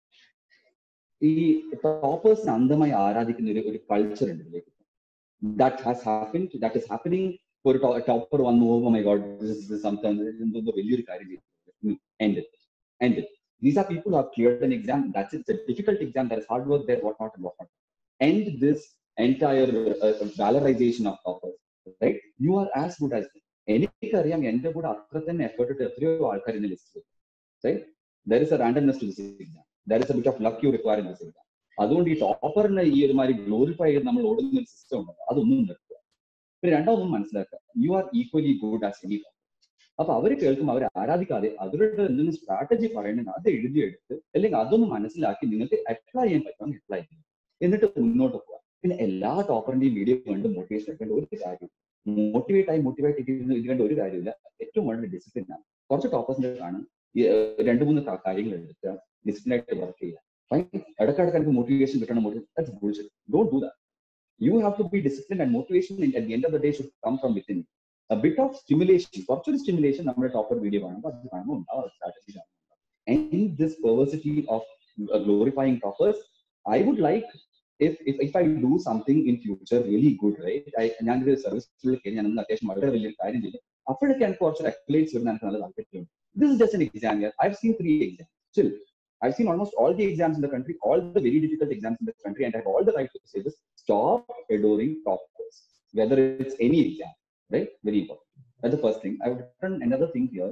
ഈ ടോപ്പേഴ്സിനെ അന്ധമായി ആരാധിക്കുന്ന ഒരു ഒരു കൾച്ചർ ഉണ്ട് ഇതിലേക്ക്. That has happened, that is happening. ഒരു ടോപ്പർ വന്നു, oh my god, this is something, എന്തോ വലിയൊരു കാര്യം ചെയ്തു. End it. End it. These are people who have cleared an exam. That's it. It's a difficult exam. There is hard work there, what not and what not. End this entire uh, valorization of toppers, right? You are as good as them. എനിക്കറിയാം എന്റെ കൂടെ അത്ര തന്നെ effort ഇട്ട് എത്രയോ ആൾക്കാർ ഇന്ന് list ചെയ്തു, right? There is a randomness to this exam. There is a bit of luck you require in this exam. അതുകൊണ്ട് ഈ ടോപ്പറിനെ ഈ ഒരു മാതിരി ഗ്ലോറിഫൈ ചെയ്ത് നമ്മൾ ഓടുന്ന ഒരു സിസ്റ്റം ഉണ്ട്, അതൊന്നും നിർത്തുക. പിന്നെ രണ്ടാമതൊന്നും മനസ്സിലാക്കുക, you are equally good as any topper. അപ്പൊ അവര് കേൾക്കുമ്പോൾ അവർ ആരാധിക്കാതെ അവരുടെ എന്തെങ്കിലും സ്ട്രാറ്റജി പറയണമെങ്കിൽ അത് എഴുതിയെടുത്ത് അല്ലെങ്കിൽ അതൊന്ന് മനസ്സിലാക്കി നിങ്ങൾക്ക് അപ്ലൈ ചെയ്യാൻ പറ്റുമെങ്കിൽ അപ്ലൈ ചെയ്യും, എന്നിട്ട് മുന്നോട്ട് പോകാം. പിന്നെ എല്ലാ ടോപ്പറിന്റെയും വീഡിയോ കണ്ട് മോട്ടിവേഷൻ എടുക്കേണ്ട ഒരു കാര്യം, മോട്ടിവേറ്റ് ആയി മോട്ടിവേറ്റ് ഇരിക്കേണ്ട ഒരു കാര്യമില്ല. ഏറ്റവും വളരെ ഡിസിപ്ലിൻ ആണ്. കുറച്ച് ടോപ്പേഴ്സിന്റെ കാണും രണ്ട് മൂന്ന് കാര്യങ്ങൾ എടുക്കുക, ഡിസിപ്ലിൻ ആയിട്ട് വർക്ക് ചെയ്യുക. ഇടയ്ക്കിടയ്ക്ക് എനിക്ക് മോട്ടിവേഷൻ കിട്ടണം, motivation bullshit. Don't do that. You have to be discipline and motivation at the end of the day should come from within. A bit of stimulation, കുറച്ചൊരു സ്റ്റിമുലേഷൻ നമ്മുടെ ടോപ്പർ വീഡിയോ കാണുമ്പോൾ അത് കാണുമ്പോൾ ഉണ്ടാവും, സ്ട്രാറ്റജി കാണുമ്പോൾ. And this perversity of uh, glorifying toppers, I would like if if if I do something in future really good, right? I ഞാൻ ഒരു സർവീസിൽ കയറി ഞാൻ അത്യാവശ്യം വളരെ വലിയൊരു കാര്യം ചെയ്യും, അപ്പോഴൊക്കെ എനിക്ക് കുറച്ച് അക്ലേറ്റ്സ് വരുന്ന എനിക്ക് നല്ല താല്പര്യമുണ്ട്. This is just an exam here. I've seen three exams. Still, I've seen almost all the exams in the country, all the very difficult exams in the country, and I have all the right to say this: stop adoring toppers, whether it's any exam. Right? Very important. That's the first thing. I would turn another thing here.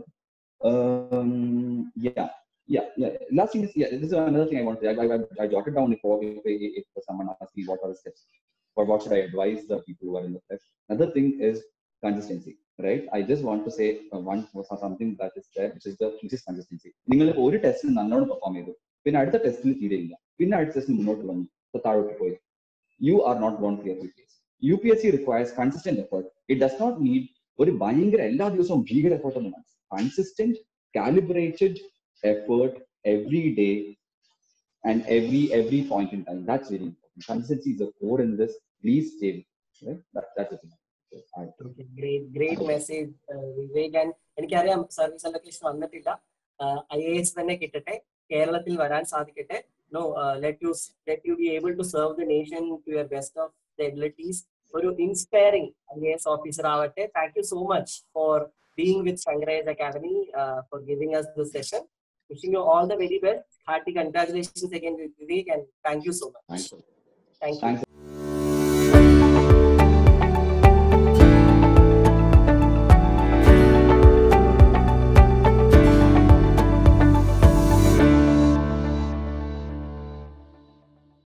Um, yeah, yeah, yeah. Last thing is, yeah, this is another thing I want to say. I, I, I jotted down if, if, if someone asks me what are the steps or what should I advise the people who are in the press. Another thing is consistency, right? I just want to say uh, one something that is there, which is the which is consistency. നിങ്ങൾ ഒരു ടെസ്റ്റിൽ നല്ലോണം perform ചെയ്തു, പിന്നെ അടുത്ത ടെസ്റ്റിൽ തീരെയില്ല, പിന്നെ അടുത്ത ടെസ്റ്റിൽ മുന്നോട്ട് വന്നു, താഴോട്ട് പോയി. You are not going to clear the case. U P S C requires consistent effort. It does not need ഒരു ഭയങ്കര എല്ലാ ദിവസവും ഭീകര എഫേർട്ട് ഒന്നും വേണം. Consistent, calibrated effort every day and every every point in time. That's very important. Consistency is the core in this. Please stay. Right? That, that's the thing. Okay, great, great message, uh, Vivek. And എനിക്കറിയാം service allocation വന്നിട്ടില്ല, I A S തന്നെ കിട്ടട്ടെ, കേരളത്തിൽ വരാൻ സാധിക്കട്ടെ. No, uh, let you let you be able to serve the nation to your best of the abilities. ഒരു inspiring I A S officer ആവട്ടെ. Thank you so much for being with Shangaraj Academy, uh, for giving us this session. Wishing you all the very best. Hearty congratulations again, Vivek, and thank you so much. Thank you. Thank you. Thanks.